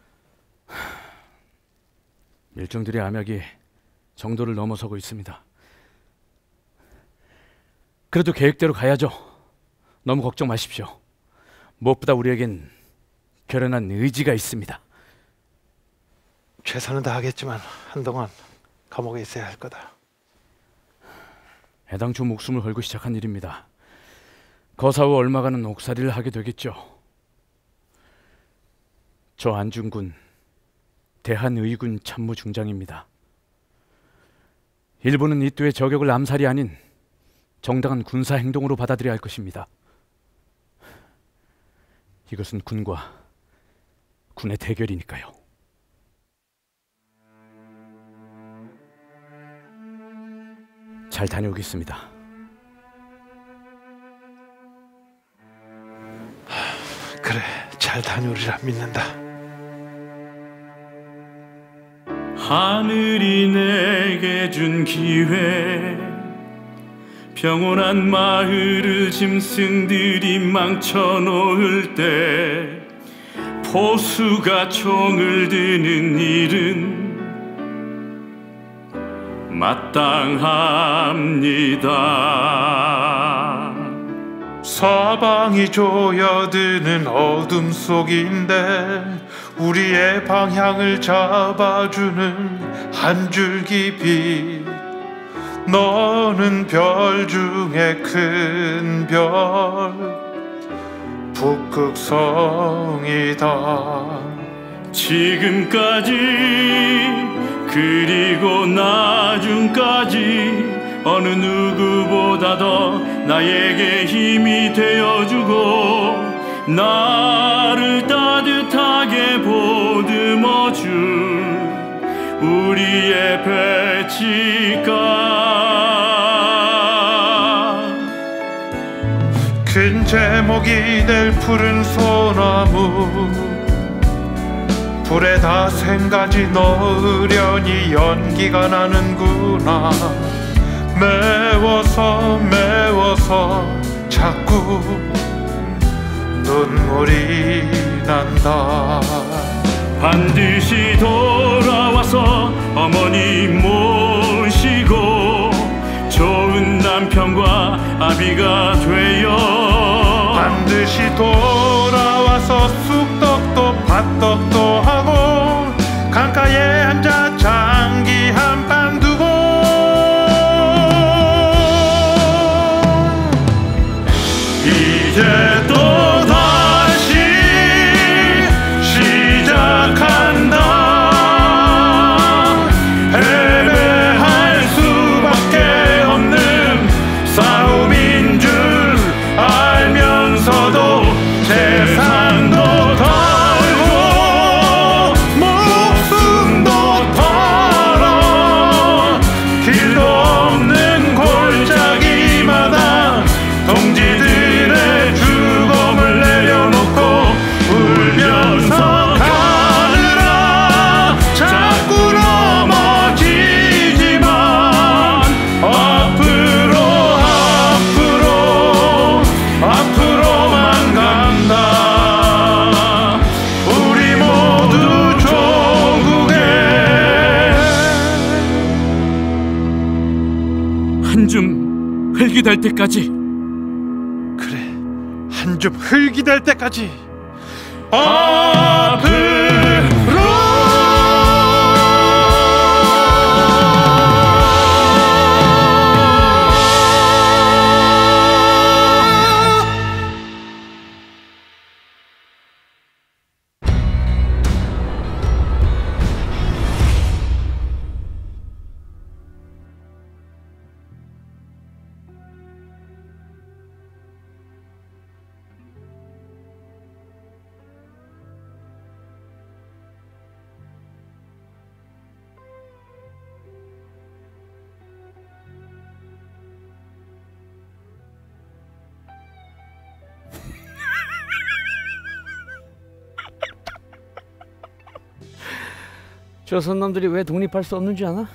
밀정들의 암약이 정도를 넘어서고 있습니다. 그래도 계획대로 가야죠. 너무 걱정 마십시오. 무엇보다 우리에겐 결연한 의지가 있습니다. 최선은 다하겠지만 한동안 감옥에 있어야 할 거다. 애당초 목숨을 걸고 시작한 일입니다. 거사 후 얼마간은 옥살이를 하게 되겠죠. 저 안중근 대한의군 참모중장입니다. 일본은 이 또의 저격을 암살이 아닌 정당한 군사 행동으로 받아들여야 할 것입니다. 이것은 군과 군의 대결이니까요. 잘 다녀오겠습니다. 그래, 잘 다녀오리라 믿는다. 하늘이 내게 준 기회, 평온한 마을을 짐승들이 망쳐놓을 때 포수가 총을 드는 일은 마땅합니다. 사방이 조여드는 어둠 속인데 우리의 방향을 잡아주는 한 줄기 빛, 너는 별 중에 큰 별, 북극성이다. 지금까지 그리고 나중까지 어느 누구보다 더 나에게 힘이 되어주고 나를 따뜻하게 보듬어줄 우리의 배치가, 큰 제목이 될 푸른 소나무, 불에 다 생가지 넣으려니 연기가 나는구나. 매워서 자꾸 눈물이 난다. 반드시 돌아와서 어머니 모시고 좋은 남편과 아비가 되어, 반드시 돌아와서 쑥떡도 팥떡도 하고 강가에 앉아 장기 한 판 두고 이제 또 다시 시작한다. 패배할 수밖에 없는 싸움인 줄 알면서도 세상도 털고 목숨도 털어 길도 없는 골짜기마다 동지들의 죽음을 내려놓고 울면서 가느라 자꾸 넘어지지만 앞으로만 간다. 우리 모두 조국에 한 줌 흙이 될 때까지. 그래, 한 줌 흙이 될 때까지. 조선 놈들이 왜 독립할 수 없는 줄 아나?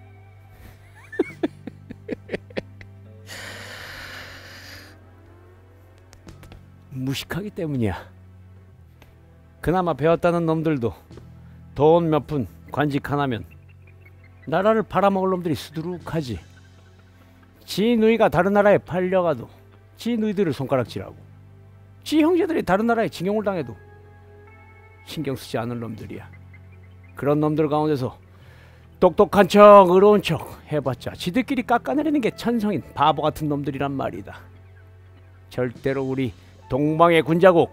무식하기 때문이야. 그나마 배웠다는 놈들도 돈 몇 푼 관직 하나면 나라를 팔아먹을 놈들이 수두룩하지. 지 누이가 다른 나라에 팔려가도 지 누이들을 손가락질하고, 지 형제들이 다른 나라에 징용을 당해도 신경 쓰지 않을 놈들이야. 그런 놈들 가운데서 똑똑한 척 의로운 척 해봤자 지들끼리 깎아내리는 게 천성인 바보 같은 놈들이란 말이다. 절대로 우리 동방의 군자국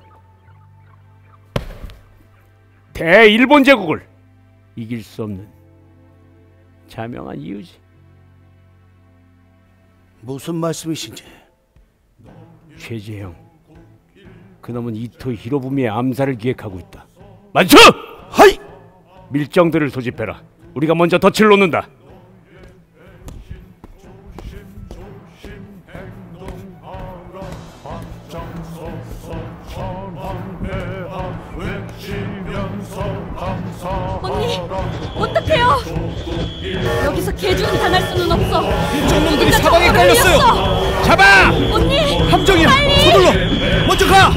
대일본 제국을 이길 수 없는 자명한 이유지. 무슨 말씀이신지. 최재형, 그놈은 이토 히로부미의 암살을 기획하고 있다. 만수! 하이! 밀정들을 소집해라. 우리가 먼저 덫을 놓는다. 언니, 어떡해요? 여기서 개주는 당할 수는 없어. 일정놈들이 사방에 깔렸어요. 잡아! 언니! 함정이야. 빨리! 서둘러. 먼저 가.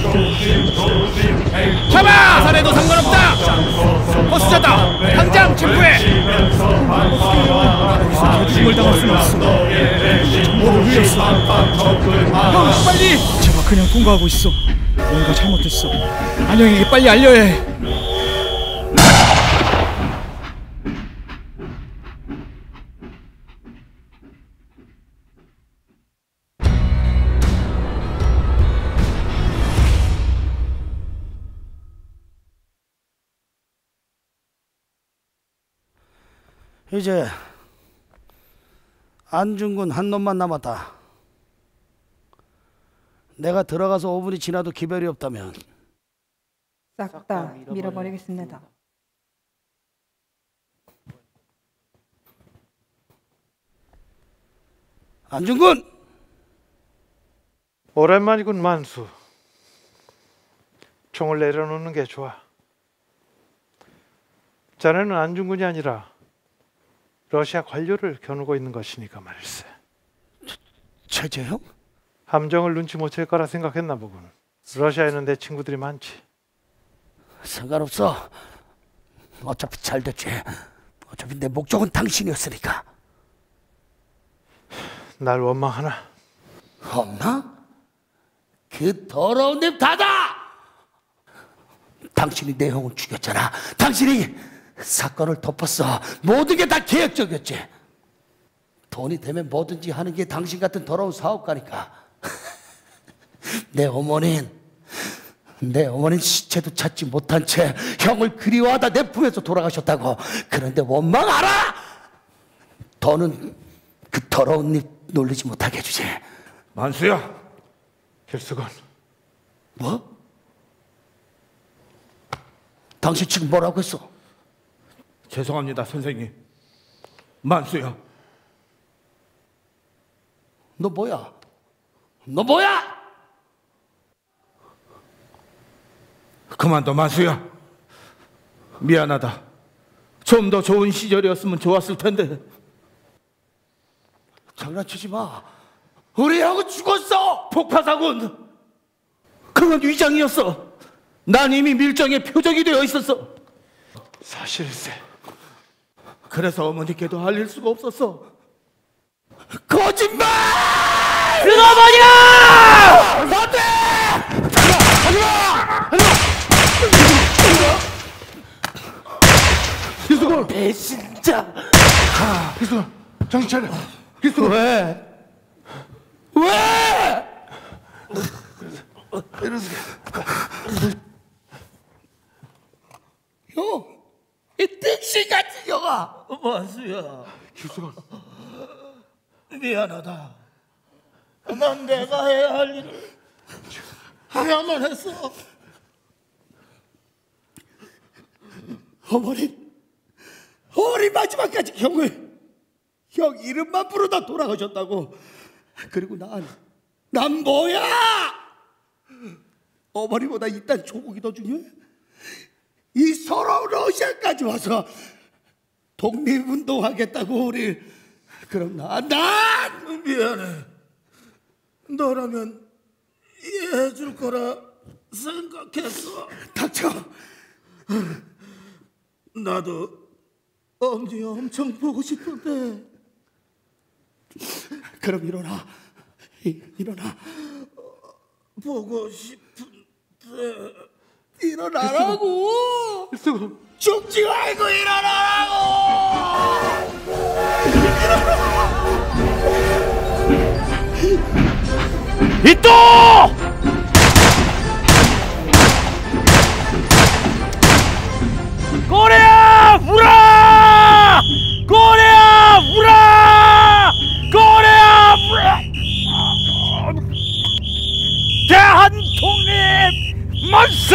잡아! 자살해도 상관없다. 버스자다. 당장 체포해. 죽을 당할 수는 없어. 정보를 흘렸어. 형, 빨리. 제발 그냥 통과하고 있어. 뭔가 잘못됐어. 안영에게 빨리 알려야 해. 이제 안중근 한 놈만 남았다. 내가 들어가서 5분이 지나도 기별이 없다면 싹 다 밀어버리겠습니다. 안중근! 오랜만이군 만수. 총을 내려놓는 게 좋아. 자네는 안중근이 아니라 러시아 관료를 겨누고 있는 것이니까 말일세. 최재형? 함정을 눈치 못 챌 거라 생각했나 보군. 러시아에는 내 친구들이 많지. 상관없어. 어차피 잘 됐지. 어차피 내 목적은 당신이었으니까. 날 원망하나? 없나? 그 더러운 냅 닫아! 당신이 내 형을 죽였잖아. 당신이 사건을 덮었어. 모든 게 다 계획적이었지. 돈이 되면 뭐든지 하는 게 당신 같은 더러운 사업가니까. 내 어머니는 시체도 찾지 못한 채 형을 그리워하다 내 품에서 돌아가셨다고. 그런데 원망하라! 더는 그 더러운 입 놀리지 못하게 해주지. 만수야! 길수건. 뭐? 당신 지금 뭐라고 했어? 죄송합니다, 선생님. 만수야. 너 뭐야? 너 뭐야? 그만둬, 만수야. 미안하다. 좀 더 좋은 시절이었으면 좋았을 텐데. 장난치지 마. 우리 형은 죽었어. 폭파사군. 그건 위장이었어. 난 이미 밀정의 표적이 되어 있었어. 사실일세. 그래서 어머니께도 알릴 수가 없었어. 거짓말! 끊어버려! 안 돼! 길수건! 배신자! 길수건! 정신 차려! 길수건! 왜? 왜? 형! 이 득실 같은 형아! 만수야. 길수건! 미안하다. 난 내가 해야 할 일을 해야만 했어. 어머니 마지막까지 형 이름만 부르다 돌아가셨다고. 그리고 난 뭐야? 어머니보다 이딴 조국이 더 중요해? 이 서러운 러시아까지 와서 독립운동하겠다고 우리. 그럼 난 미안해. 너라면 이해해줄 거라 생각했어. 닥쳐. 나도 엄지 엄청 보고 싶은데. 그럼 일어나. 일어나. 보고 싶은데. 일어나라고. 죽지 말고 일어나라고. 이또 꼬레야 울어! 꼬레야 울어! 꼬레야 울어! 대한 독립 만세!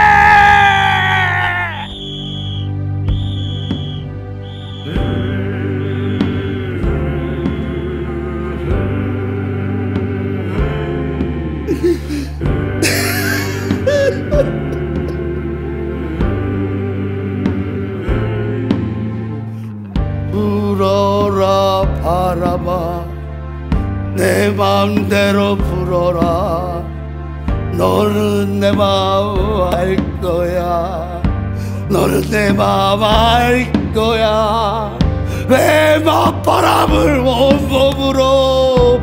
불어라 바람아 내 맘대로 불어라. 너는 내 마음 알 거야. 너는 내 마음 알 거야. 내 맞바람을 온몸으로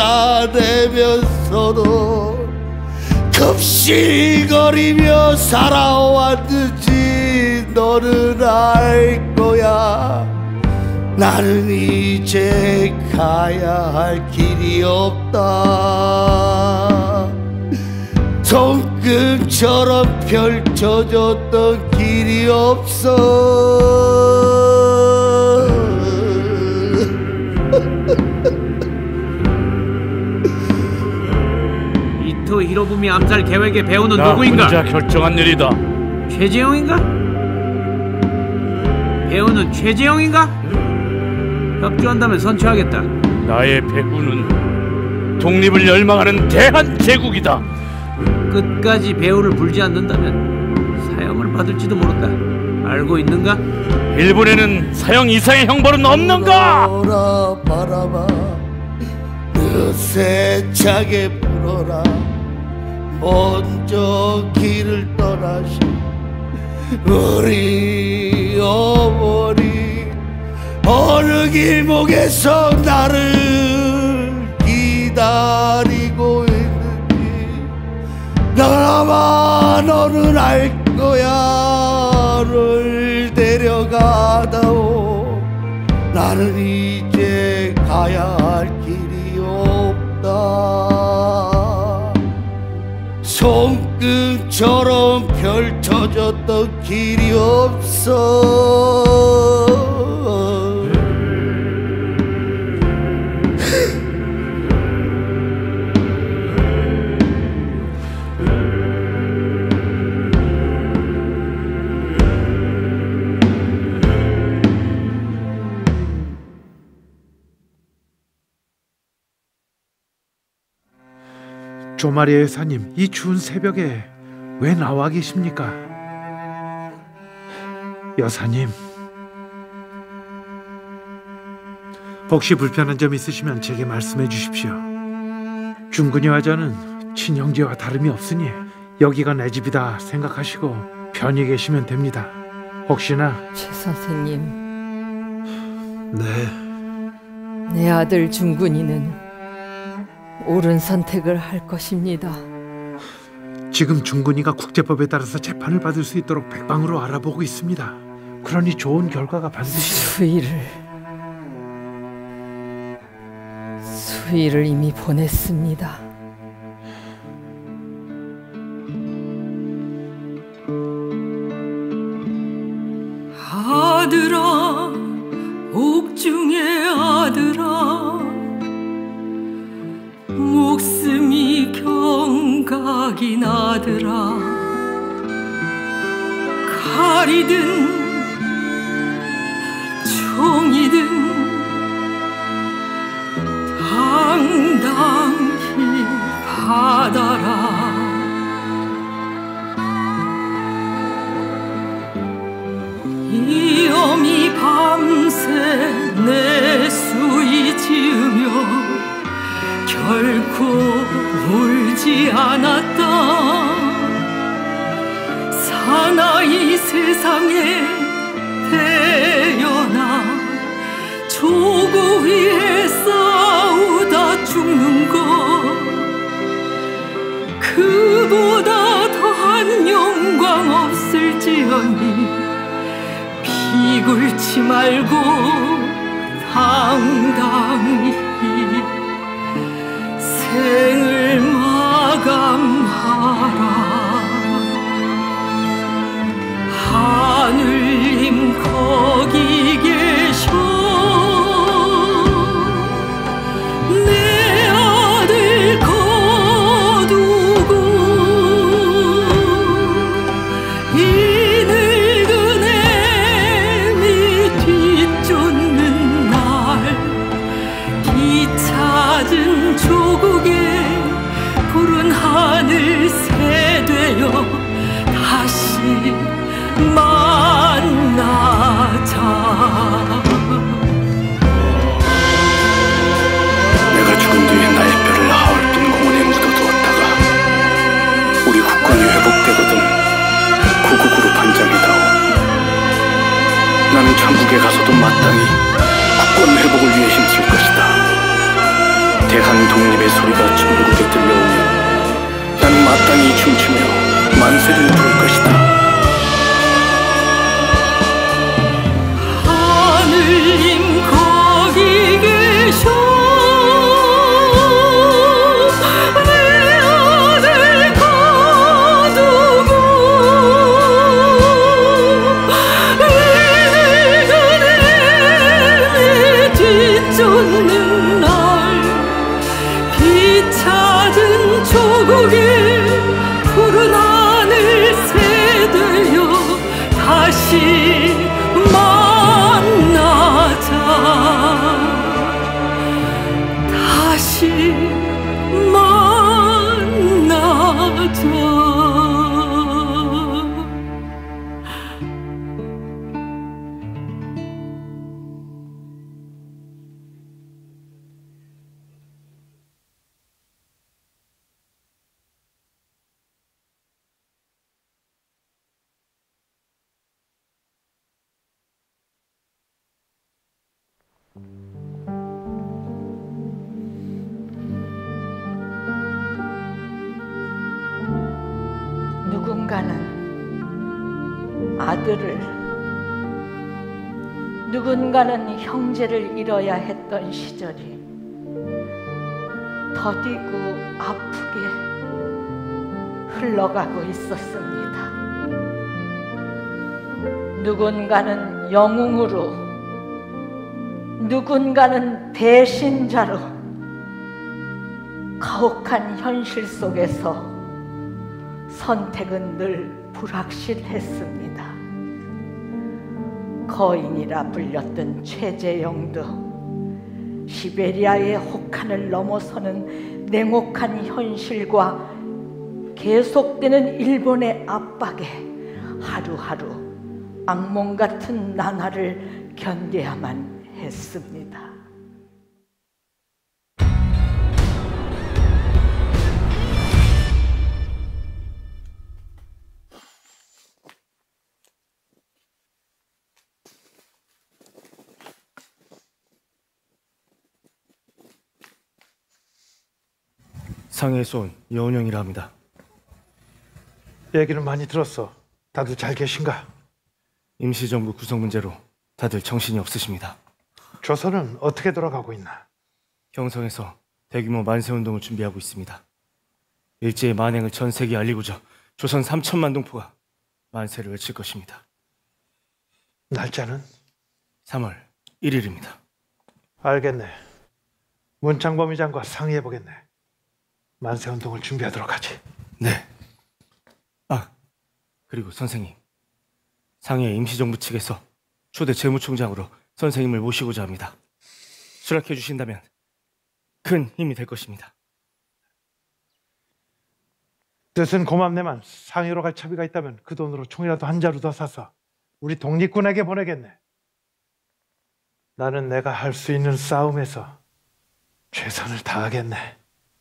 받아내면서도 급실거리며 살아왔는지 너는 알 거야. 나는 이제 가야 할 길이 없다. 손금처럼 펼쳐졌던 길이 없어. 이토 히로부미 암살 계획의 배우는 나 누구인가? 혼자 결정한 일이다. 최재형인가? 배우는 최재형인가? 협조한다면 선처하겠다. 나의 배우는 독립을 열망하는 대한제국이다. 끝까지 배우를 불지 않는다면 사형을 받을지도 모른다. 알고 있는가? 일본에는 사형 이상의 형벌은 없는가? 불어라 바람아 너 세차게 불어라. 먼저 길을 떠나신 우리 어머니 어느 길목에서 나를 기다리고 있는지 너라마 너는 알 거야. 를 데려가다오. 나는 이제 가야 할 길이 없다. 손금처럼 펼쳐졌던 길이 없어. 조마리아 여사님, 이 추운 새벽에 왜 나와 계십니까? 여사님, 혹시 불편한 점 있으시면 제게 말씀해 주십시오. 중근이와 저는 친형제와 다름이 없으니 여기가 내 집이다 생각하시고 편히 계시면 됩니다. 혹시나... 최 선생님, 네, 내 아들 중근이는 옳은 선택을 할 것입니다. 지금 중근이가 국제법에 따라서 재판을 받을 수 있도록 백방으로 알아보고 있습니다. 그러니 좋은 결과가 반드시... 수의를 이미 보냈습니다. 아들아, 옥중의 아들아, 목숨이 경각인 아들아, 칼이든 총이든 당당히 받아라. 이 어미 밤새 내 수이 지으며 결코 울지 않았다. 사나이 세상에 태어나 조국 위에 싸우다 죽는 것, 그보다 더한 영광 말고 당당히 생을 마감하라. 하늘님 거기 계셔 내 아들 거두고 이 늙은 애미 뒤쫓는 날 이 찾은 조국의 푸른 하늘 새되어 다시 만나자. 내가 죽은 뒤에 나의 뼈를 하얼빈 공원에 묻어두었다가 우리 국권이 회복되거든 구국으로 반장해다오. 나는 천국에 가서도 마땅히 국권 회복을 위해 힘쓸 것이다. 대한 독립의 소리가 천국에 들려오면 나는 마땅히 춤추며 만세를 부를 것이다. 하늘님 거기 계셔 내 아들 거두고 이 늙은 애미 뒤쫓는 날 비 찾은 조국의 푸른 하늘 새되어 다시 만나자. 다시 만나자. 누군가는 아들을, 누군가는 형제를 잃어야 했던 시절이 더디고 아프게 흘러가고 있었습니다. 누군가는 영웅으로, 누군가는 배신자로 가혹한 현실 속에서 선택은 늘 불확실했습니다. 거인이라 불렸던 최재영도 시베리아의 혹한을 넘어서는 냉혹한 현실과 계속되는 일본의 압박에 하루하루 악몽 같은 나날을 견뎌야만 했습니다. 상해에서 온 여운형이라 합니다. 얘기는 많이 들었어. 다들 잘 계신가? 임시정부 구성 문제로 다들 정신이 없으십니다. 조선은 어떻게 돌아가고 있나? 경성에서 대규모 만세운동을 준비하고 있습니다. 일제의 만행을 전 세계에 알리고자 조선 3천만 동포가 만세를 외칠 것입니다. 날짜는? 3월 1일입니다. 알겠네. 문창범 의장과 상의해보겠네. 만세운동을 준비하도록 하지. 네. 그리고 선생님, 상해 임시정부 측에서 초대 재무총장으로 선생님을 모시고자 합니다. 수락해 주신다면 큰 힘이 될 것입니다. 뜻은 고맙네만 상해로 갈 차비가 있다면 그 돈으로 총이라도 한 자루 더 사서 우리 독립군에게 보내겠네. 나는 내가 할 수 있는 싸움에서 최선을 다하겠네.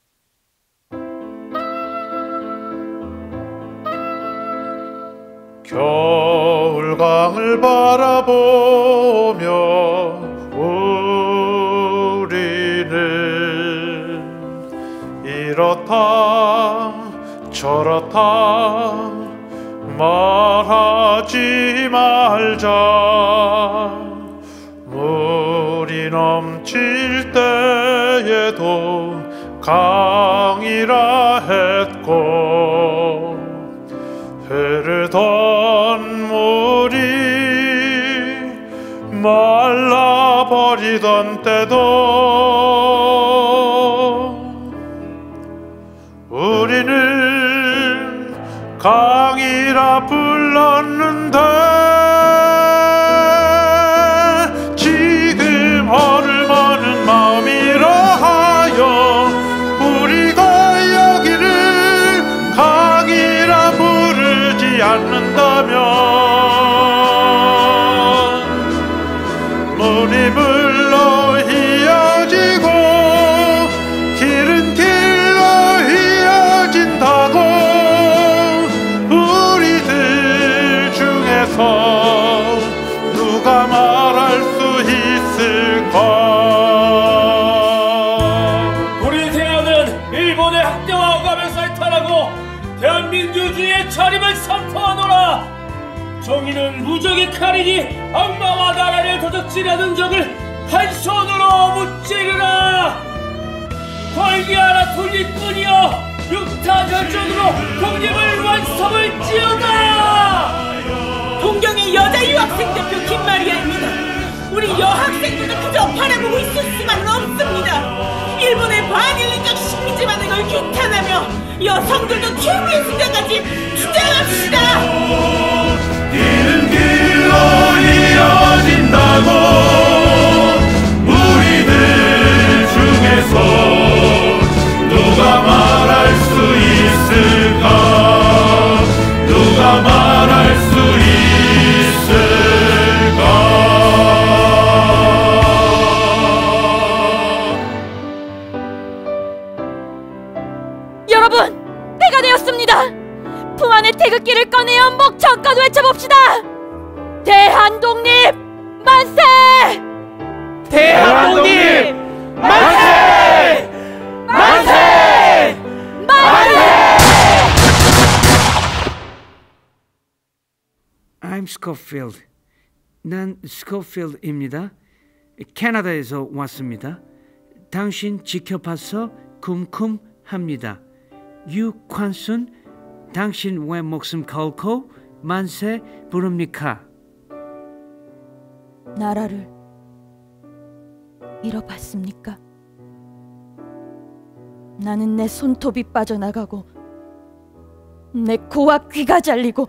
겨울강을 바라보며 우리는 이렇다 저렇다 말하지 말자. 질 때에도 강이라 했고 흐르던 물이 말라버리던 때도 우리는 강이라 불렀는데 지금 얼마는 마음이라 하여 우리가 여기를 강이라 부르지 않는다면 물이 물로 휘어지고 길은 길로 휘어진다고 우리들 중에서 누가 말할 수 있을까? 우리 대안은 일본의 학대와 억압에서 해탈하고 대한민주주의의 차림을 선포하노라. 정의는 무적의 칼이니 악마와 나라를 도적질하는 적을 한 손으로 무찌르라. 걸기 하나 돌릴 뿐이여 육타절전으로 독립을 완성을 지어다. 동경의 여자 유학생 대표 김마리아입니다. 우리 여학생들도 그저 바라보고 있을 수만은 없습니다. 일본의 반일린적 식민지 반응을 규탄하며 여성들도 최후의 순간까지 주장합시다. 길은 길로 이어진다고 우리들 중에서 누가 말할 수 있을까? 누가 말할 수 있을까? 여러분, 때가 되었습니다. 품 안에 태극기를 꺼내어 목청껏 외쳐봅시다. 대한독립 만세! 대한독립 만세! 만세! 만세! I'm Scofield. 난 Scofield입니다. 캐나다에서 왔습니다. 당신 지켜봐서 쿰쿰합니다. 유관순, 당신 왜 목숨 걸고 만세 부릅니까? 나라를 잃어봤습니까? 나는 내 손톱이 빠져나가고 내 코와 귀가 잘리고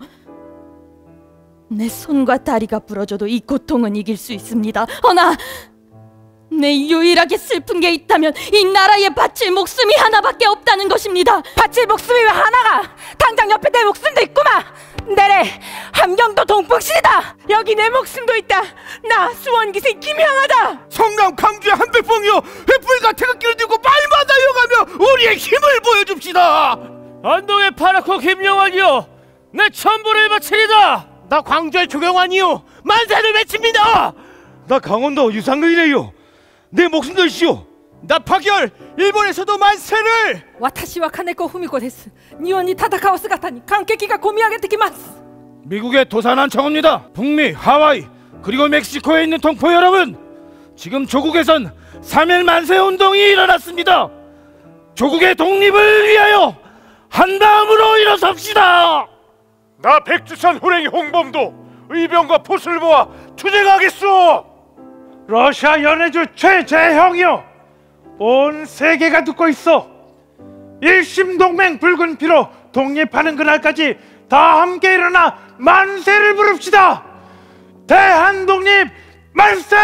내 손과 다리가 부러져도 이 고통은 이길 수 있습니다. 허나 내 유일하게 슬픈 게 있다면 이 나라에 바칠 목숨이 하나밖에 없다는 것입니다. 바칠 목숨이 왜 하나가? 당장 옆에 내 목숨도 있구만. 내래 함경도 동풍시다. 여기 내 목숨도 있다. 나 수원기생 김향하다. 성남 강주의 한백봉이요 횃불과 태극기를 들고 말마다 이어가며 우리의 힘을 보여줍시다. 안동의 파라코 김영환이요 내 천부를 바치리다. 나 광주의 조경환이요 만세를 외칩니다. 나 강원도 유상근이래요 내 목숨도 있시오. 나 파결 일본에서도 만세를. 와타시와 카네코 후미코 데스. 니온이 타다카오스 가타니 관계기가 고미하게 되기마스. 미국의 도산한 청입니다. 북미, 하와이, 그리고 멕시코에 있는 동포 여러분, 지금 조국에선 3.1 만세 운동이 일어났습니다. 조국의 독립을 위하여 한다음으로 일어섭시다. 나 백두산 호랭이 홍범도 의병과 폿을 모아 투쟁하겠소. 러시아 연해주 최재형이요 온 세계가 듣고 있어. 일심동맹 붉은 피로 독립하는 그날까지 다 함께 일어나 만세를 부릅시다. 대한독립 만세!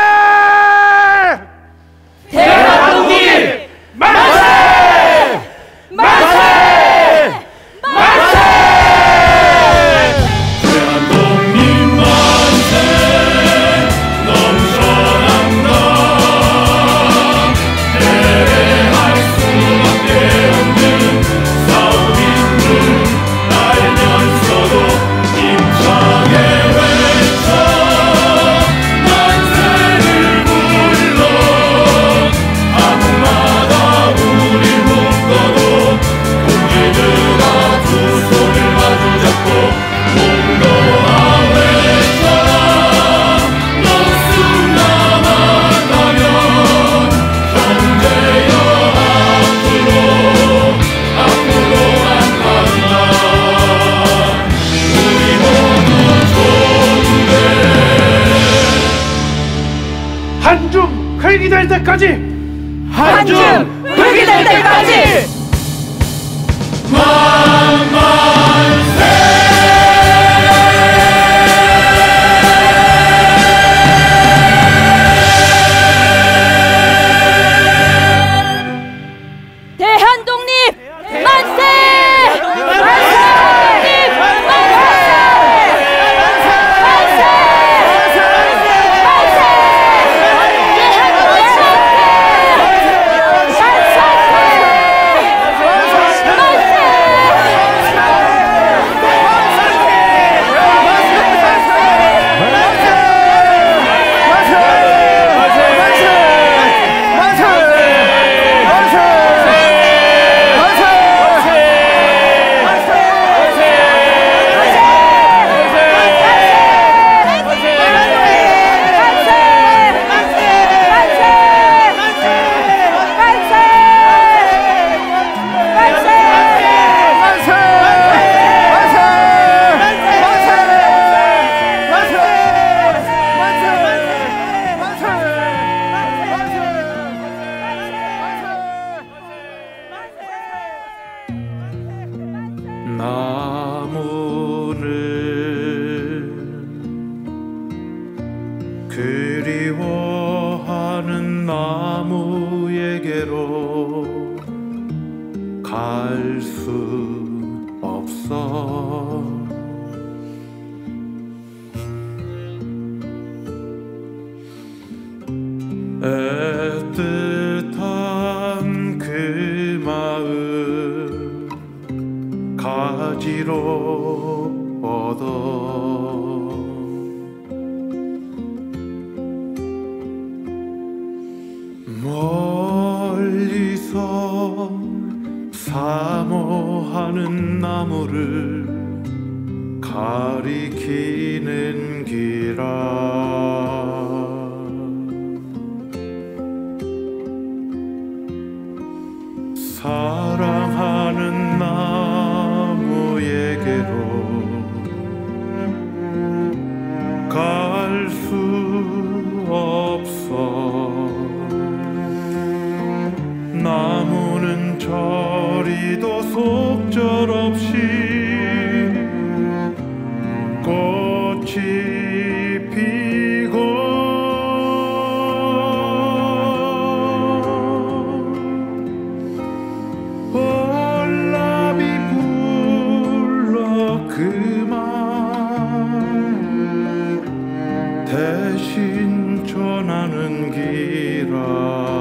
대한독립 만세! 만세! 만세! 대한독립 만세! 넘쳐난다. 대할 수밖에 없는 싸움인 줄 알면서도 힘차게 외쳐 만세를 불러. 때까지 한줌 흙이 될 때까지. 대한독립 만세! 나무는 그리워하는 나무에게로 갈 수 없어. 애틋한 그 마음 가지로 뻗어 멀리서 사모하는 나무를 가리키는 기라. 사랑하는 나무에게로 갈 수 없어. 나무는 저리도 속절없이 꽃이 피고 월남이 불러 그만 대신 전하는 기라.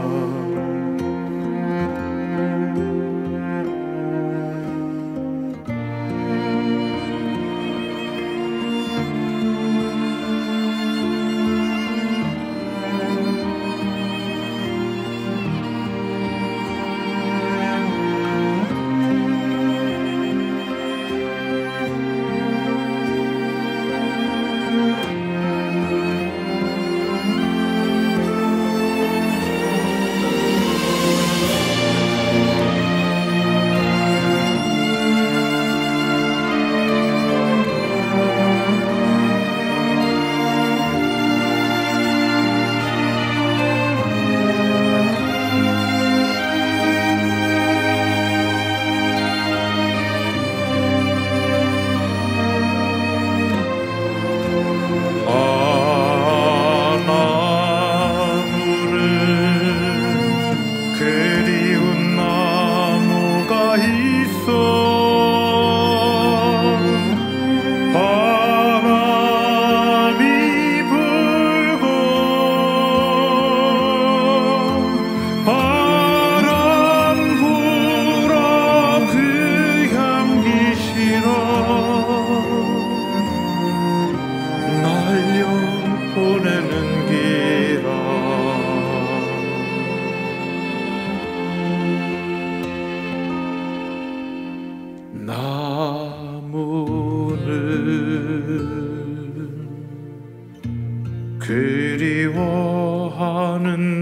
그리워하는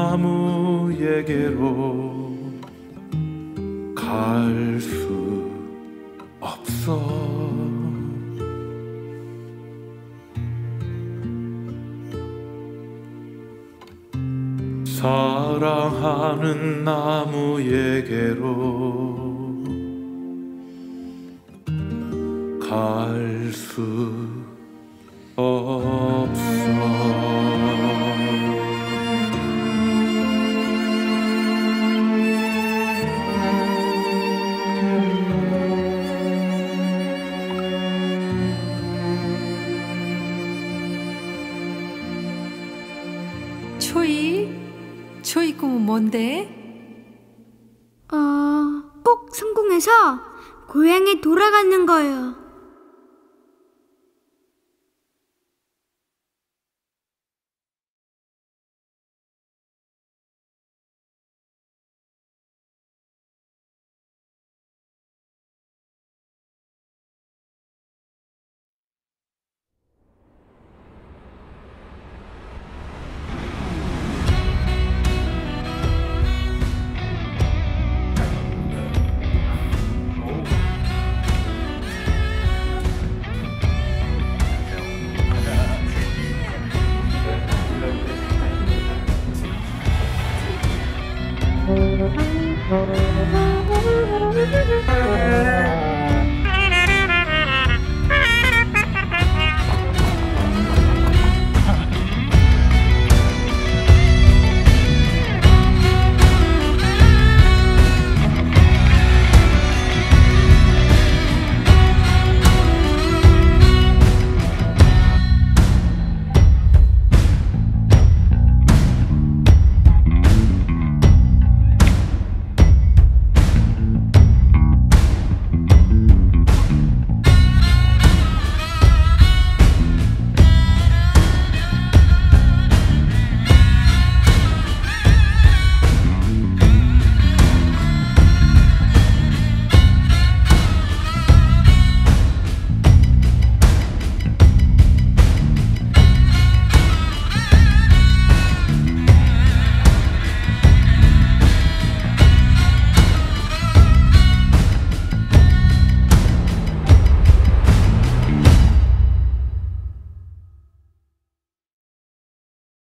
나무에게로 갈 수 없어. 사랑하는 나무에게로 갈 수 없어. 초이 꿈은 뭔데? 꼭 성공해서 고향에 돌아가는 거예요. Thank you.